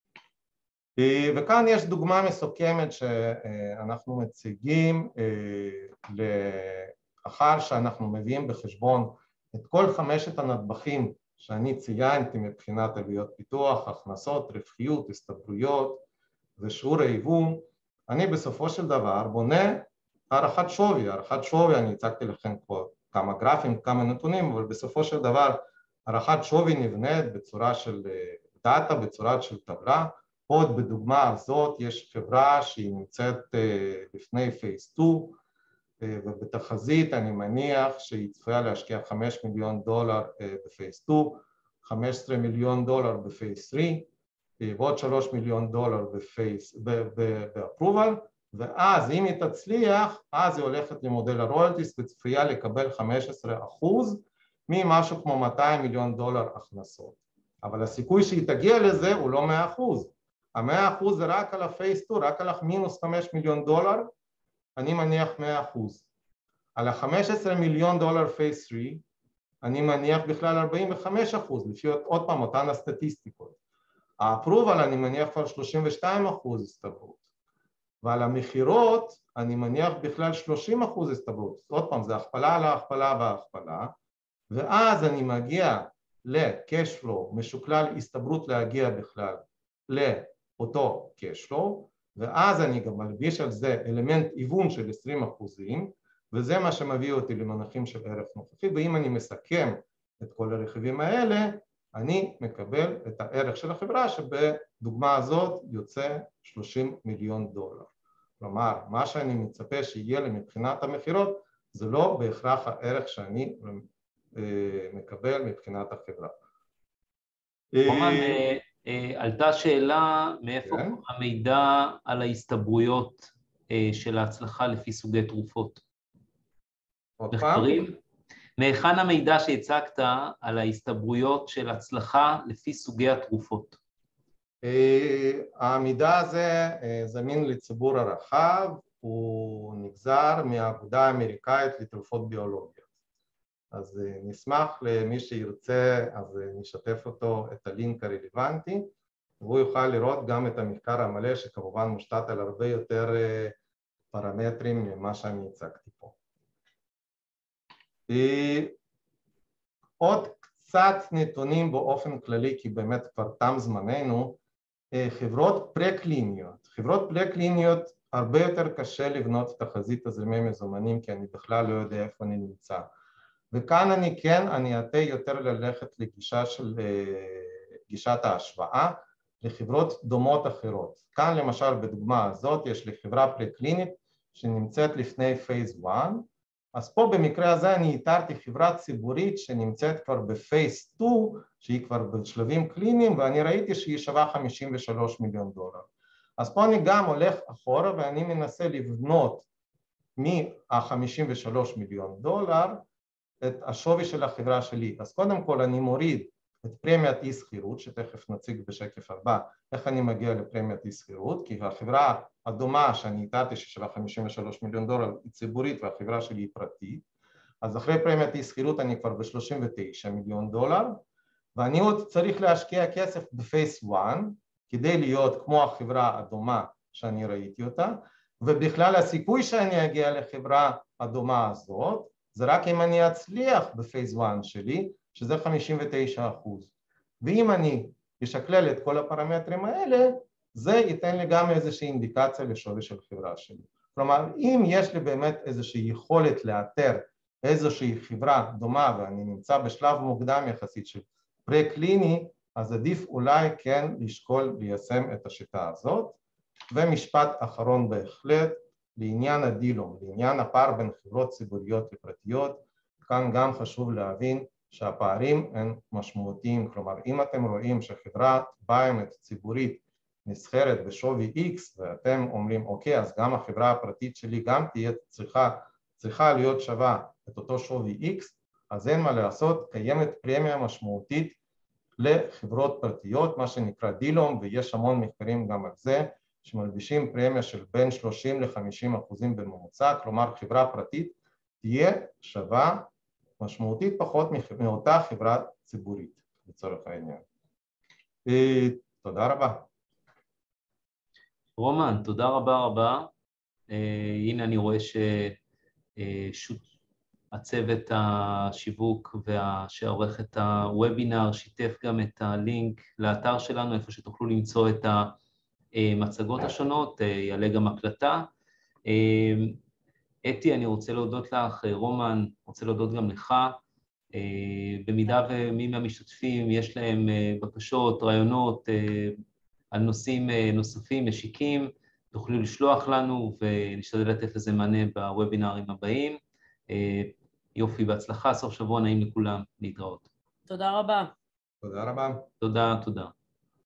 וכאן יש דוגמה מסוכמת שאנחנו מציגים לאחר שאנחנו מביאים בחשבון את כל 5 הנדבכים שאני ציינתי מבחינת עלויות פיתוח, הכנסות, רווחיות, הסתברויות ושיעור ההיוון, אני בסופו של דבר בונה הערכת שווי. הערכת שווי, אני הצגתי לכם פה כמה גרפים, כמה נתונים, אבל בסופו של דבר הערכת שווי נבנית בצורה של דאטה, בצורה של טבלה. עוד בדוגמה הזאת יש חברה שהיא נמצאת לפני פייס 2, ובתחזית אני מניח שהיא צפויה להשקיע $5 מיליון בפייס 2, $15 מיליון בפייס 3, ועוד $3 מיליון באפרובל, ואז אם היא תצליח, אז היא הולכת למודל הרויאלטיס וצפויה לקבל 15% ממשהו כמו $200 מיליון הכנסות. אבל הסיכוי שהיא תגיע לזה הוא לא 100%. ה-100% זה רק על הפייס 2, רק על מינוס $5 מיליון, אני מניח 100%. על $15 מיליון פייס 3, אני מניח בכלל 45%, לפי עוד פעם אותן הסטטיסטיקות. האפרובל אני מניח כבר 32% הסתברות. ועל המחירות אני מניח בכלל 30% הסתברות. עוד פעם, זה הכפלה על ההכפלה וההכפלה, ואז אני מגיע ל-cash flow, משוקלל הסתברות להגיע בכלל לאותו cash flow, ואז אני גם מלביש על זה אלמנט היוון של 20%, וזה מה שמביא אותי למונחים של ערך נוכחי, ואם אני מסכם את כל הרכיבים האלה, אני מקבל את הערך של החברה שבדוגמה הזאת יוצא $30 מיליון. כלומר, מה שאני מצפה שיהיה לי מבחינת המחירות, זה לא בהכרח הערך שאני מקבל מבחינת החברה. רומן, עלתה שאלה מאיפה המידע על ההסתברויות של ההצלחה לפי סוגי תרופות. מחקרים? מהיכן המידע שהצגת על ההסתברויות של הצלחה לפי סוגי התרופות? המידע הזה זמין לציבור הרחב, הוא נגזר מהאגודה האמריקאית לתרופות ביולוגיות. אז נשמח למי שירצה, אז נשתף אותו את הלינק הרלוונטי, והוא יוכל לראות גם את המחקר המלא, שכמובן מושתת על הרבה יותר פרמטרים ממה שאני הצגתי פה. עוד קצת נתונים באופן כללי, כי באמת כבר תם זמננו. חברות פרה-קליניות. חברות פרה-קליניות הרבה יותר קשה לבנות תחזית תזרימי מזומנים, כי אני בכלל לא יודע איפה אני נמצא. וכאן אני אטה יותר ללכת לגישה של גישת ההשוואה לחברות דומות אחרות. כאן למשל בדוגמה הזאת יש לי חברה פרה-קלינית שנמצאת לפני פייס 1, אז פה במקרה הזה אני איתרתי חברה ציבורית שנמצאת כבר בפייס 2, שהיא כבר בשלבים קליניים, ואני ראיתי שהיא שווה $53 מיליון. אז פה אני גם הולך אחורה ואני מנסה לבנות מה-$53 מיליון את השווי של החברה שלי. אז קודם כל אני מוריד את פרמיית אי שכירות, שתכף נציג בשקף הבא איך אני מגיע לפרמיית אי שכירות, כי החברה הדומה שאני איתרתי ששווה $53 מיליון היא ציבורית והחברה שלי היא פרטית, אז אחרי פרמיית אי שכירות אני כבר ב$39 מיליון, ואני עוד צריך להשקיע כסף בפייס 1 כדי להיות כמו החברה הדומה שאני ראיתי אותה, ובכלל הסיכוי שאני אגיע לחברה הדומה הזאת זה רק אם אני אצליח בפייס 1 שלי, שזה 59%. ואם אני אשקלל את כל הפרמטרים האלה, זה ייתן לי גם איזושהי אינדיקציה לשווי של חברה שלי. כלומר, אם יש לי באמת איזושהי יכולת לאתר איזושהי חברה דומה, ואני נמצא בשלב מוקדם יחסית של פרה-קליני, אז עדיף אולי כן לשקול ליישם את השיטה הזאת. ומשפט אחרון בהחלט, לעניין הדילום, לעניין הפער בין חברות ציבוריות לפרטיות, כאן גם חשוב להבין שהפערים הם משמעותיים. כלומר, אם אתם רואים שחברת ביומט ציבורית נסחרת בשווי X, ואתם אומרים, אוקיי, אז גם החברה הפרטית שלי גם צריכה להיות שווה את אותו שווי X, אז אין מה לעשות, קיימת פרמיה משמעותית לחברות פרטיות, מה שנקרא דילום, ויש המון מחקרים גם על זה, שמלבישים פרמיה של בין 30 ל-50% בממוצע, כלומר חברה פרטית תהיה שווה משמעותית פחות מאותה חברה ציבורית לצורך העניין. תודה רבה. רומן, תודה רבה. הנה אני רואה שהצוות השיווק שעורך את הוובינר שיתף גם את הלינק לאתר שלנו, איפה שתוכלו למצוא את המצגות השונות, יעלה גם הקלטה. אתי, אני רוצה להודות לך, רומן, רוצה להודות גם לך. במידה ומי מהמשתתפים יש להם בקשות, רעיונות על נושאים נוספים, משיקים, תוכלו לשלוח לנו ונשתדל לתת לזה מענה בוובינרים הבאים. יופי, בהצלחה, סוף שבוע נעים לכולם, להתראות. תודה רבה. תודה רבה. תודה.